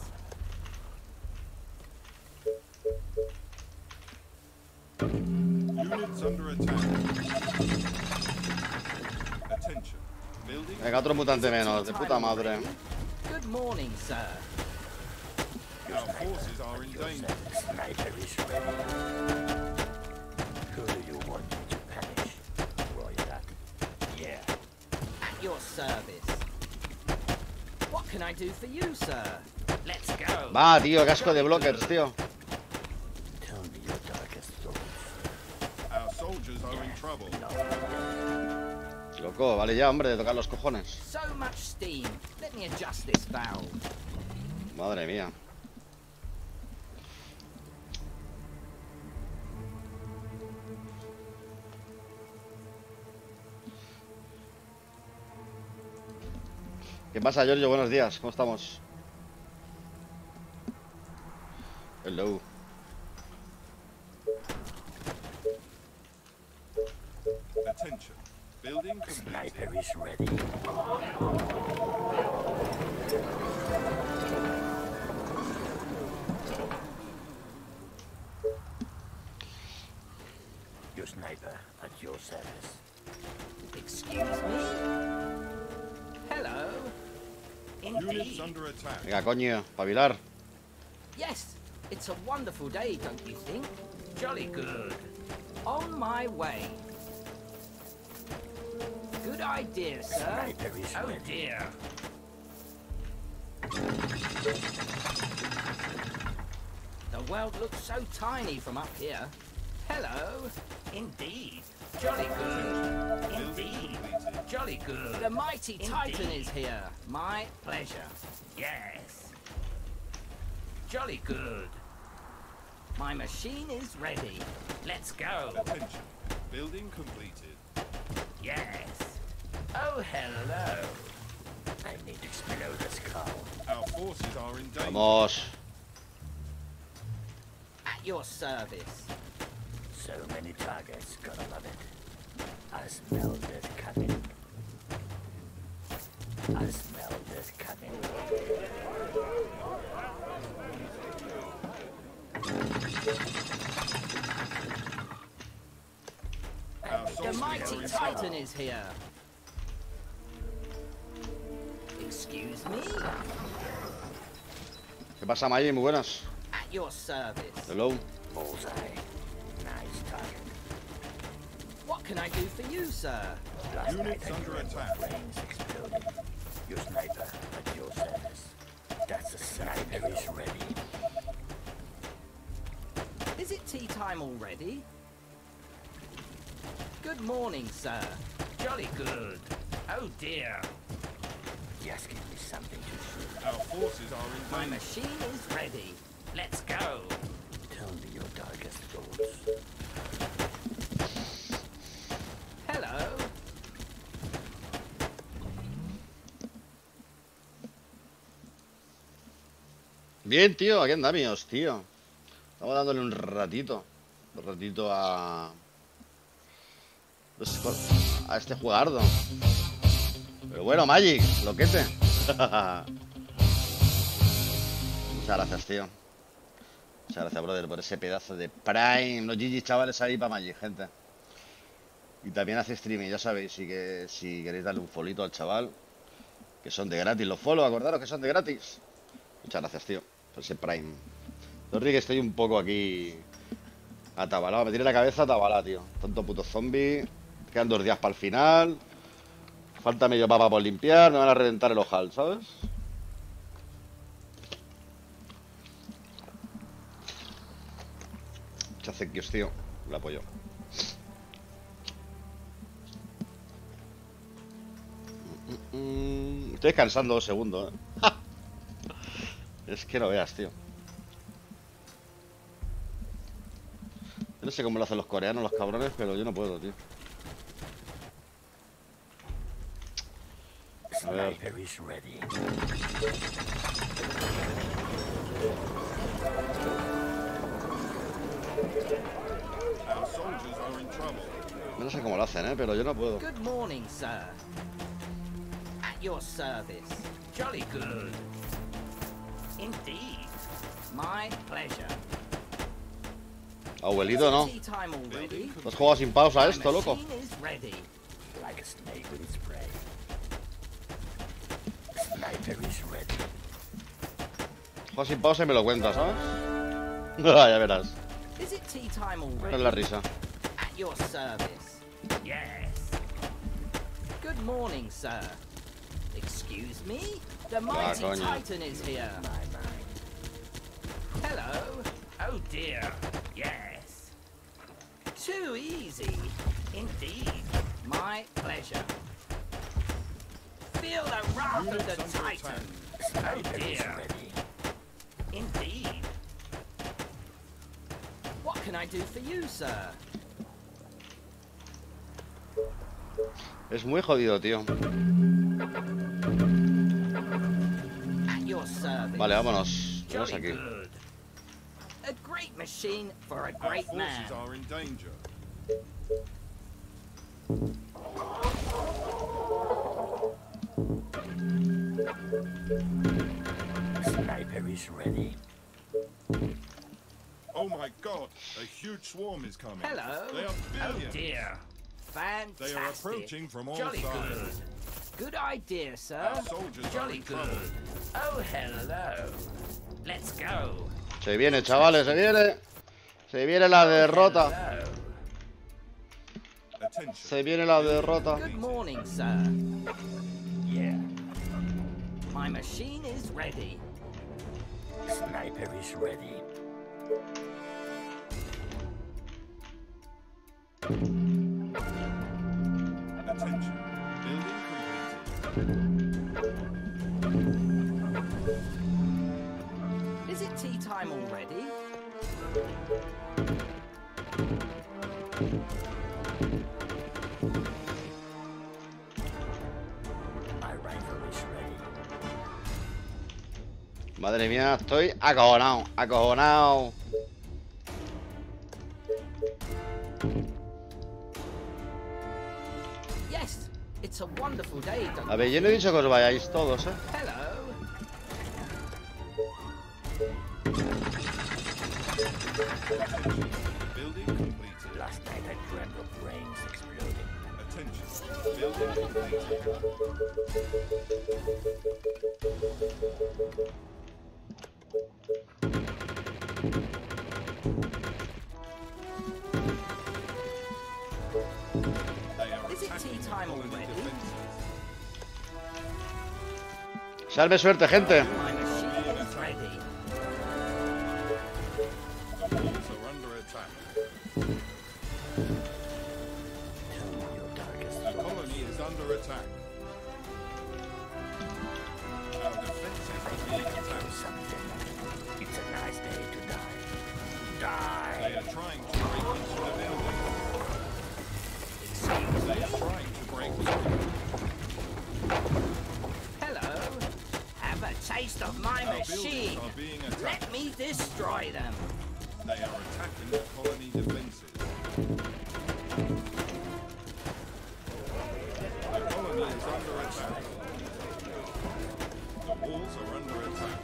Units under attack. Attention. Building. Venga, otro mutante menos, de Tea puta time madre. already? Good morning, sir. Our forces are in danger. Sniper is ready. Who do you want me to punish? Royal. Yeah. At your service. What can I do for you, sir? Let's go. Va, tío, casco de blockers, tío. Tell me your darkest thoughts. Our soldiers are in trouble. Loco, vale ya, hombre, de tocar los cojones. So much steam. Let me adjust this valve. Madre mía. ¿Qué pasa, Giorgio? Buenos días, ¿cómo estamos? Hello. Attention. Building completed. Sniper is ready. Your sniper at your service. Excuse me? Hello? Units under attack. Venga, coño, pavilar. Yes, it's a wonderful day, don't you think? Jolly good. On my way. Good idea, sir. Oh dear. The world looks so tiny from up here. Hello. Indeed. Jolly good. Indeed. Jolly good. The mighty Titan is here. My pleasure. Yes. Jolly good. My machine is ready. Let's go. Attention. Building completed. Yes. Oh, hello. I need to explode this car. Our forces are in danger. Vamos. At your service. So many targets, gotta love it. I smell this cutting. I smell this cutting. Our The soldiers are mighty in Titan trouble. is here. Excuse me? ¿Qué pasa, Maggi? Muy buenas. At your service. Hello. Bullseye. Nice target. What can I do for you, sir? Last night Units I under dreamt of attack. brains exploding. Your sniper at your service. That's a sniper is ready. Is it tea time already? Good morning, sir. Jolly good. Oh dear. Just give me something to shoot. Our forces are in My danger. machine is ready. Let's go. Tell me your darkest thoughts. Hello. Bien, tío, aquí andamos, tío. Estamos dándole un ratito. Un ratito a... pues, a este jugardo. Pero bueno, Magic, loquete. Muchas gracias, tío. Muchas gracias, brother, por ese pedazo de Prime. Los G G, chavales, ahí para Magic, gente. Y también hace streaming, ya sabéis, si, que, si queréis darle un folito al chaval, que son de gratis los follow, acordaros que son de gratis. Muchas gracias, tío, por ese Prime. Sorry que estoy un poco aquí atabalado, me tiene la cabeza atabalada, tío. Tanto puto zombie. Quedan dos días para el final. Falta medio papa por limpiar, me van a reventar el ojal, ¿sabes? Muchas thank tío. Lo apoyo. Estoy descansando dos segundos, ¿eh? Es que no veas, tío. Yo no sé cómo lo hacen los coreanos, los cabrones, pero yo no puedo, tío. A ver. Sniper is ready. Our soldiers are in trouble. Yo no sé cómo lo hacen, ¿eh? Pero yo no puedo. Good morning, sir. At your service. Jolly good. Indeed. My pleasure. Abuelito, ¿no? Tea time already. ¿Has jugado sin pausa My esto, loco? machine is ready. Like a snake with its prey. Sniper is ready. Juega sin pausa y me lo cuentas, ¿sabes? Ya verás. Is it tea time Es already? la risa. At your service. Yes. Good morning, sir. Excuse me? The mighty coño. Titan is here. Hello. Oh dear. Yes. Too easy. Indeed. My pleasure. Feel the wrath of the Units under Titan. attack. Oh Sniper is dear. ready. Indeed. What can I do for you, sir? Es muy jodido, tío. At your service. Vale, vámonos. Vamos Jolly aquí. good. A great machine for a Our great man. forces are in danger. Sniper is ready. Oh my god, a huge swarm is coming. Hello. They are Oh billions. dear. Fantastic. They are approaching from all Jolly sides. good. Good idea, sir. Our soldiers are Jolly in good. trouble. Oh, hello. Let's go. Se viene, chavales, se viene. Se viene la derrota. Hello. Attention. Se viene la derrota. Good morning, sir. Yeah. My machine is ready. Sniper is ready. Attention. Building completed. Is it tea time already? My rifle is ready. Madre mía, estoy acojonado, acojonado. Yes, it's a wonderful day. A ver, yo no he dicho que os vayáis todos, ¿eh? Hello. Building completed. Last night I dreamt of brains exploding. Attention. Building completed. They are Is it attacking tea time colony already? defenses. Salve suerte, gente. My machine is ready. The walls are under attack. Tell me your darkest The thoughts. colony is under attack. Our defenses are being attacked. Something. It's a nice day to die. They Die. are trying to break into the building. They are trying to break through. Hello. Have a taste of my Our machine. buildings are being attacked. Let me destroy them. They are attacking the colony defenses. The colony is under attack. The walls are under attack.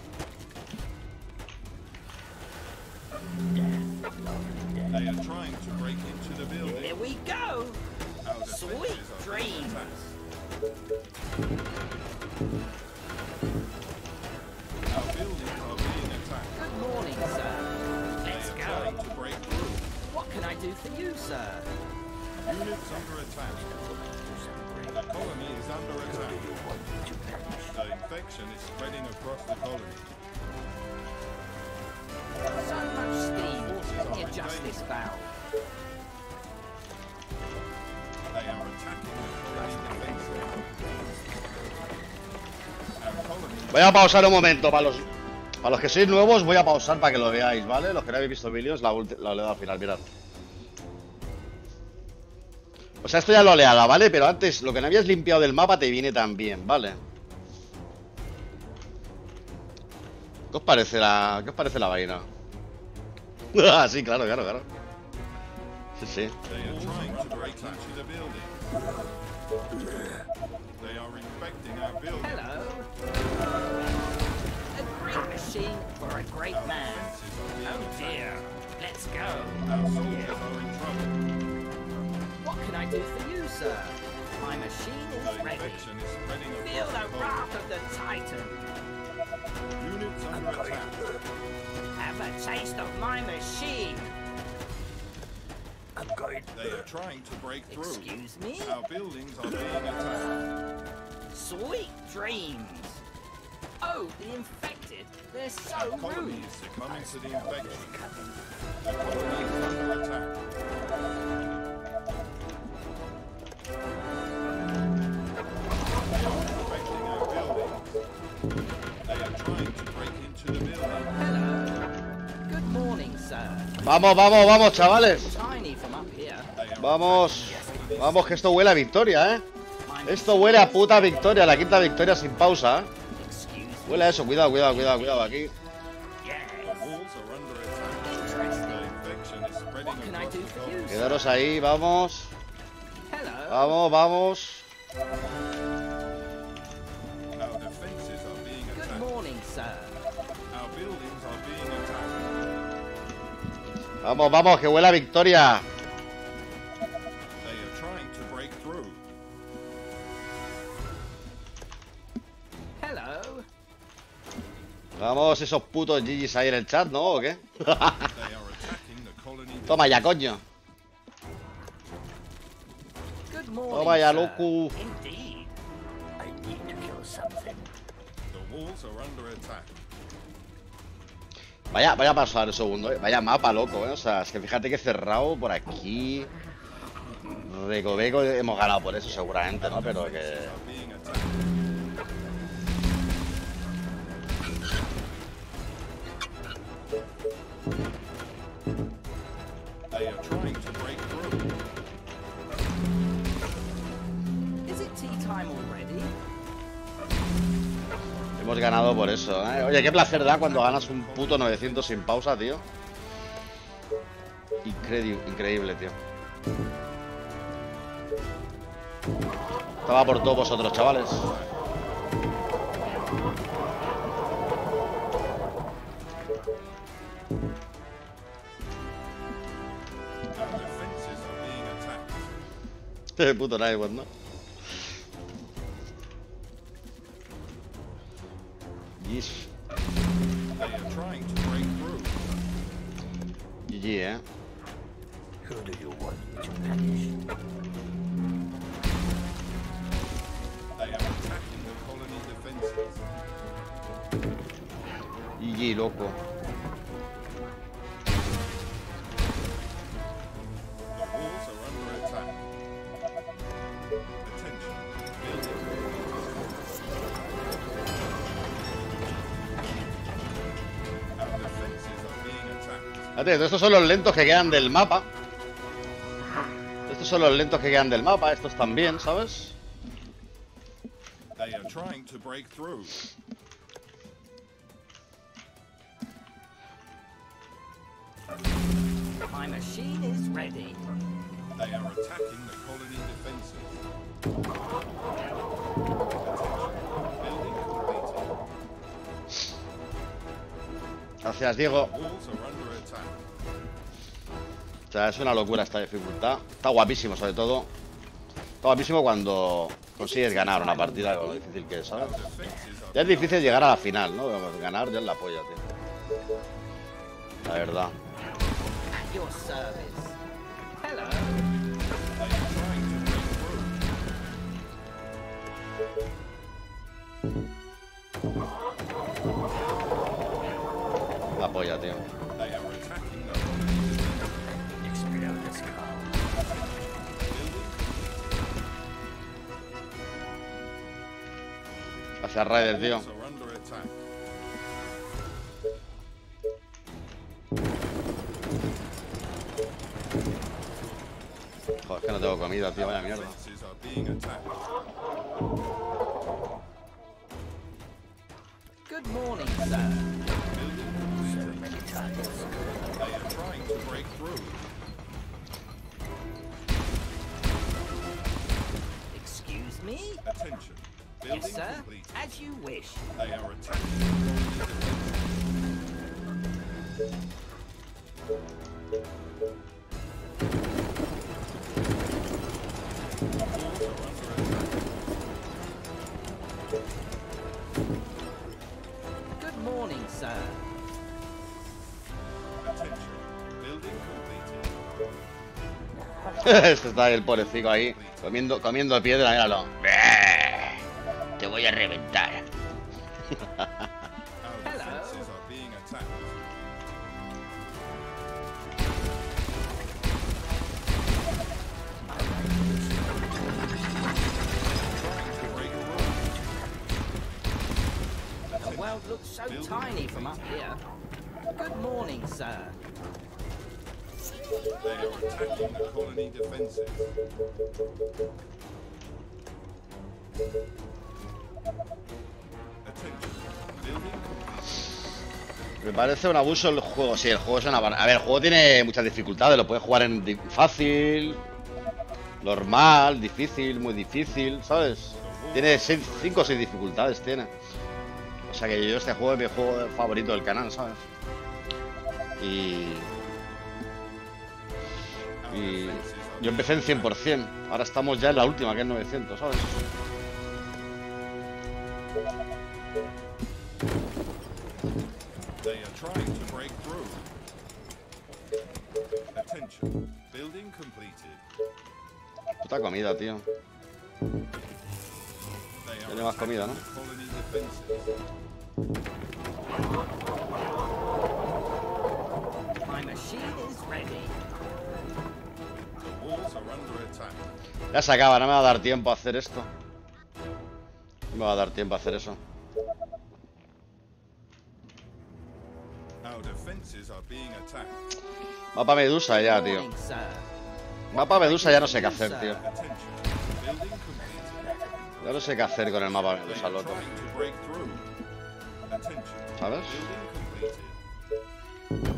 They are trying to break into the building. Here we go. Our defenses Sweet are being dreams. attacked. Our buildings are being attacked. Good morning, sir. They Let's are trying go. to break through. What can I do for you, sir? Units under attack. The colony is under attack. The infection is spreading across the colony. So much steam. Let me adjust this valve. They are attacking the colony defenses. Our colony Voy a pausar un momento. Para los, para los que sois nuevos, voy a pausar para que lo veáis, ¿vale? Los que no habéis visto vídeos, la, ulti- la leo al final, mirad. O sea, esto ya lo he oleado, ¿vale? Pero antes, lo que no habías limpiado del mapa te viene también, ¿vale? ¿Qué os parece la, qué os parece la vaina? Ah, sí, claro, claro, claro. Sí, sí. They are trying to break into the building. They are infecting our building. Hello. A great machine for a great Our man. defenses are being Oh attacked. dear. Let's go. Our soldiers are in trouble. What can I do for you, sir? My machine The is ready. infection is spreading Feel across the the colony. wrath of the Titan. Units under attack. Have a taste of my machine. I'm going. They are trying to break through. Excuse me? Our buildings are being attacked. Sweet dreams. Oh, the infected. They're so Our colony rude. is succumbing to the infection. The colony is under attack. They are infecting our buildings. They are trying to break into the building. Hello. Good morning, sir. Vamos, vamos, vamos, chavales. Tiny from up here. They are Vamos. Vamos, que esto huele a victoria, ¿eh? My Esto huele a puta victoria, la quinta victoria sin pausa, ¿eh? Excuse me. Huele a eso, cuidado, cuidado, cuidado, cuidado aquí. Yes. walls are under attack. The Interesting. infection is spreading What can I across do the for you, colony. sir? Quedaros ahí, vamos. Hello. Vamos, vamos. Our defenses are being Good attacked. morning, sir. Our buildings are being attacked. Vamos, vamos, que huele a victoria. They are trying to break through. Hello. Vamos, esos putos G Gs ahí en el chat, ¿no? ¿O qué? They are attacking the colony. Toma ya, coño. Good morning, Toma ya, sir. loco. Indeed. I need to kill something. The walls are under attack. Vaya, vaya a pasar el segundo, ¿eh? Vaya mapa, loco, ¿eh? O sea, es que fíjate que cerrado por aquí. Recoveco hemos ganado por eso seguramente, ¿no? Pero que... Are being attacked. They are trying to break through. Is it tea time already? Hemos ganado por eso, ¿eh? Oye, qué placer da cuando ganas un puto novecientos sin pausa, tío. Increíble, increíble, tío. Estaba por todos vosotros, chavales. Our defenses are being attacked. Este puto Nightwatch, ¿no? Yes. They are trying to break through. G G, ¿eh? Who do you want me to punish? They are attacking the colony defenses. G G, loco. The walls are under attack. Attention. Building. Our defenses are being attacked. Fíjate, estos son los lentos que quedan del mapa. Estos son los lentos que quedan del mapa. Estos también, ¿sabes? They are trying to break through. My machine is ready. They are attacking the colony defenses. Building completed. Gracias, Diego. Walls are under attack. O sea, es una locura esta dificultad. Está guapísimo, sobre todo. Está guapísimo cuando consigues ganar una partida, con lo difícil que es, ¿sabes? Defenses are Ya es difícil llegar a la final, ¿no? Ganar ya es la polla, tío. La verdad. At your service. Hello. they are trying to break through. La polla, tío. They are attacking the colony defenses. Explode this car. Gracias, Ryder, tío. Walls are under attack. Joder, es que no tengo comida, tío. Vaya mierda. Defenses are being attacked. Good morning, sir. So many times. They are trying to break through. Excuse me? Attention. Building Yes, sir. complete. As you wish. They are attacking the colony defenses. Walls are under attack. Good morning, sir. Attention. Building completed. Este está ahí el pobrecito ahí. Comiendo, comiendo piedra, míralo. Te voy a reventar. Our defenses are being attacked. Trying to break through. The world looks so tiny from up here. Good morning, sir. They are attacking the colony defenses. Attention. Building complete. Me parece un abuso el juego. Sí, el juego es una... bar- A ver, el juego tiene muchas dificultades. Lo puedes jugar en di- fácil, normal, difícil, muy difícil, ¿sabes? Tiene cinco o seis dificultades, tiene. O sea que yo este juego es mi juego favorito del canal, ¿sabes? Y... Y... Yo empecé en cien por cien. Ahora estamos ya en la última, que es novecientos, ¿sabes? They are trying to break through. Attention. Building completed. Puta comida, tío. They are Tiene más comida, ¿no? attacking the colony defenses. My machine is ready. The walls are under attack. Ya se acaba, no me va a dar tiempo a hacer esto. No me va a dar tiempo a hacer eso. Our defenses are being attacked. Mapa Medusa ya, tío. Morning, sir. Mapa Medusa ya no sé qué hacer, tío. Attention. Building completed. Ya no sé qué hacer con el mapa They Medusa, are loco. trying to break through. Attention. ¿Sabes? Building completed.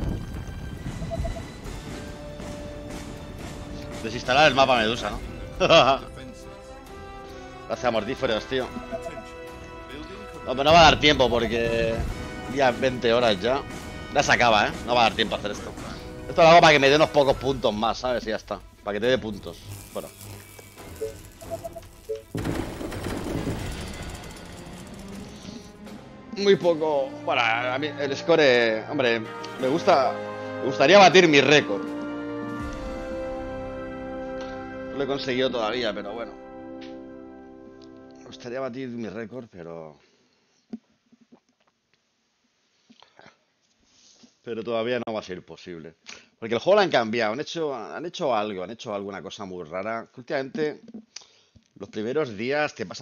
Desinstalar el mapa Medusa, ¿no? Defenses. Gracias, mortíferos, tío. Attention. Building completed. No, pero no va a dar tiempo porque... Ya veinte horas ya. Ya se acaba, ¿eh? No va a dar tiempo a hacer esto. Esto lo hago para que me dé unos pocos puntos más, ¿sabes? Y ya está. Para que te dé puntos. Bueno. Muy poco... Bueno, a mí el score... Hombre, me gusta... Me gustaría batir mi récord. No lo he conseguido todavía, pero bueno. Me gustaría batir mi récord, pero... Pero todavía no va a ser posible. Porque el juego lo han cambiado, han hecho, han hecho algo, han hecho alguna cosa muy rara. Últimamente, los primeros días te pasa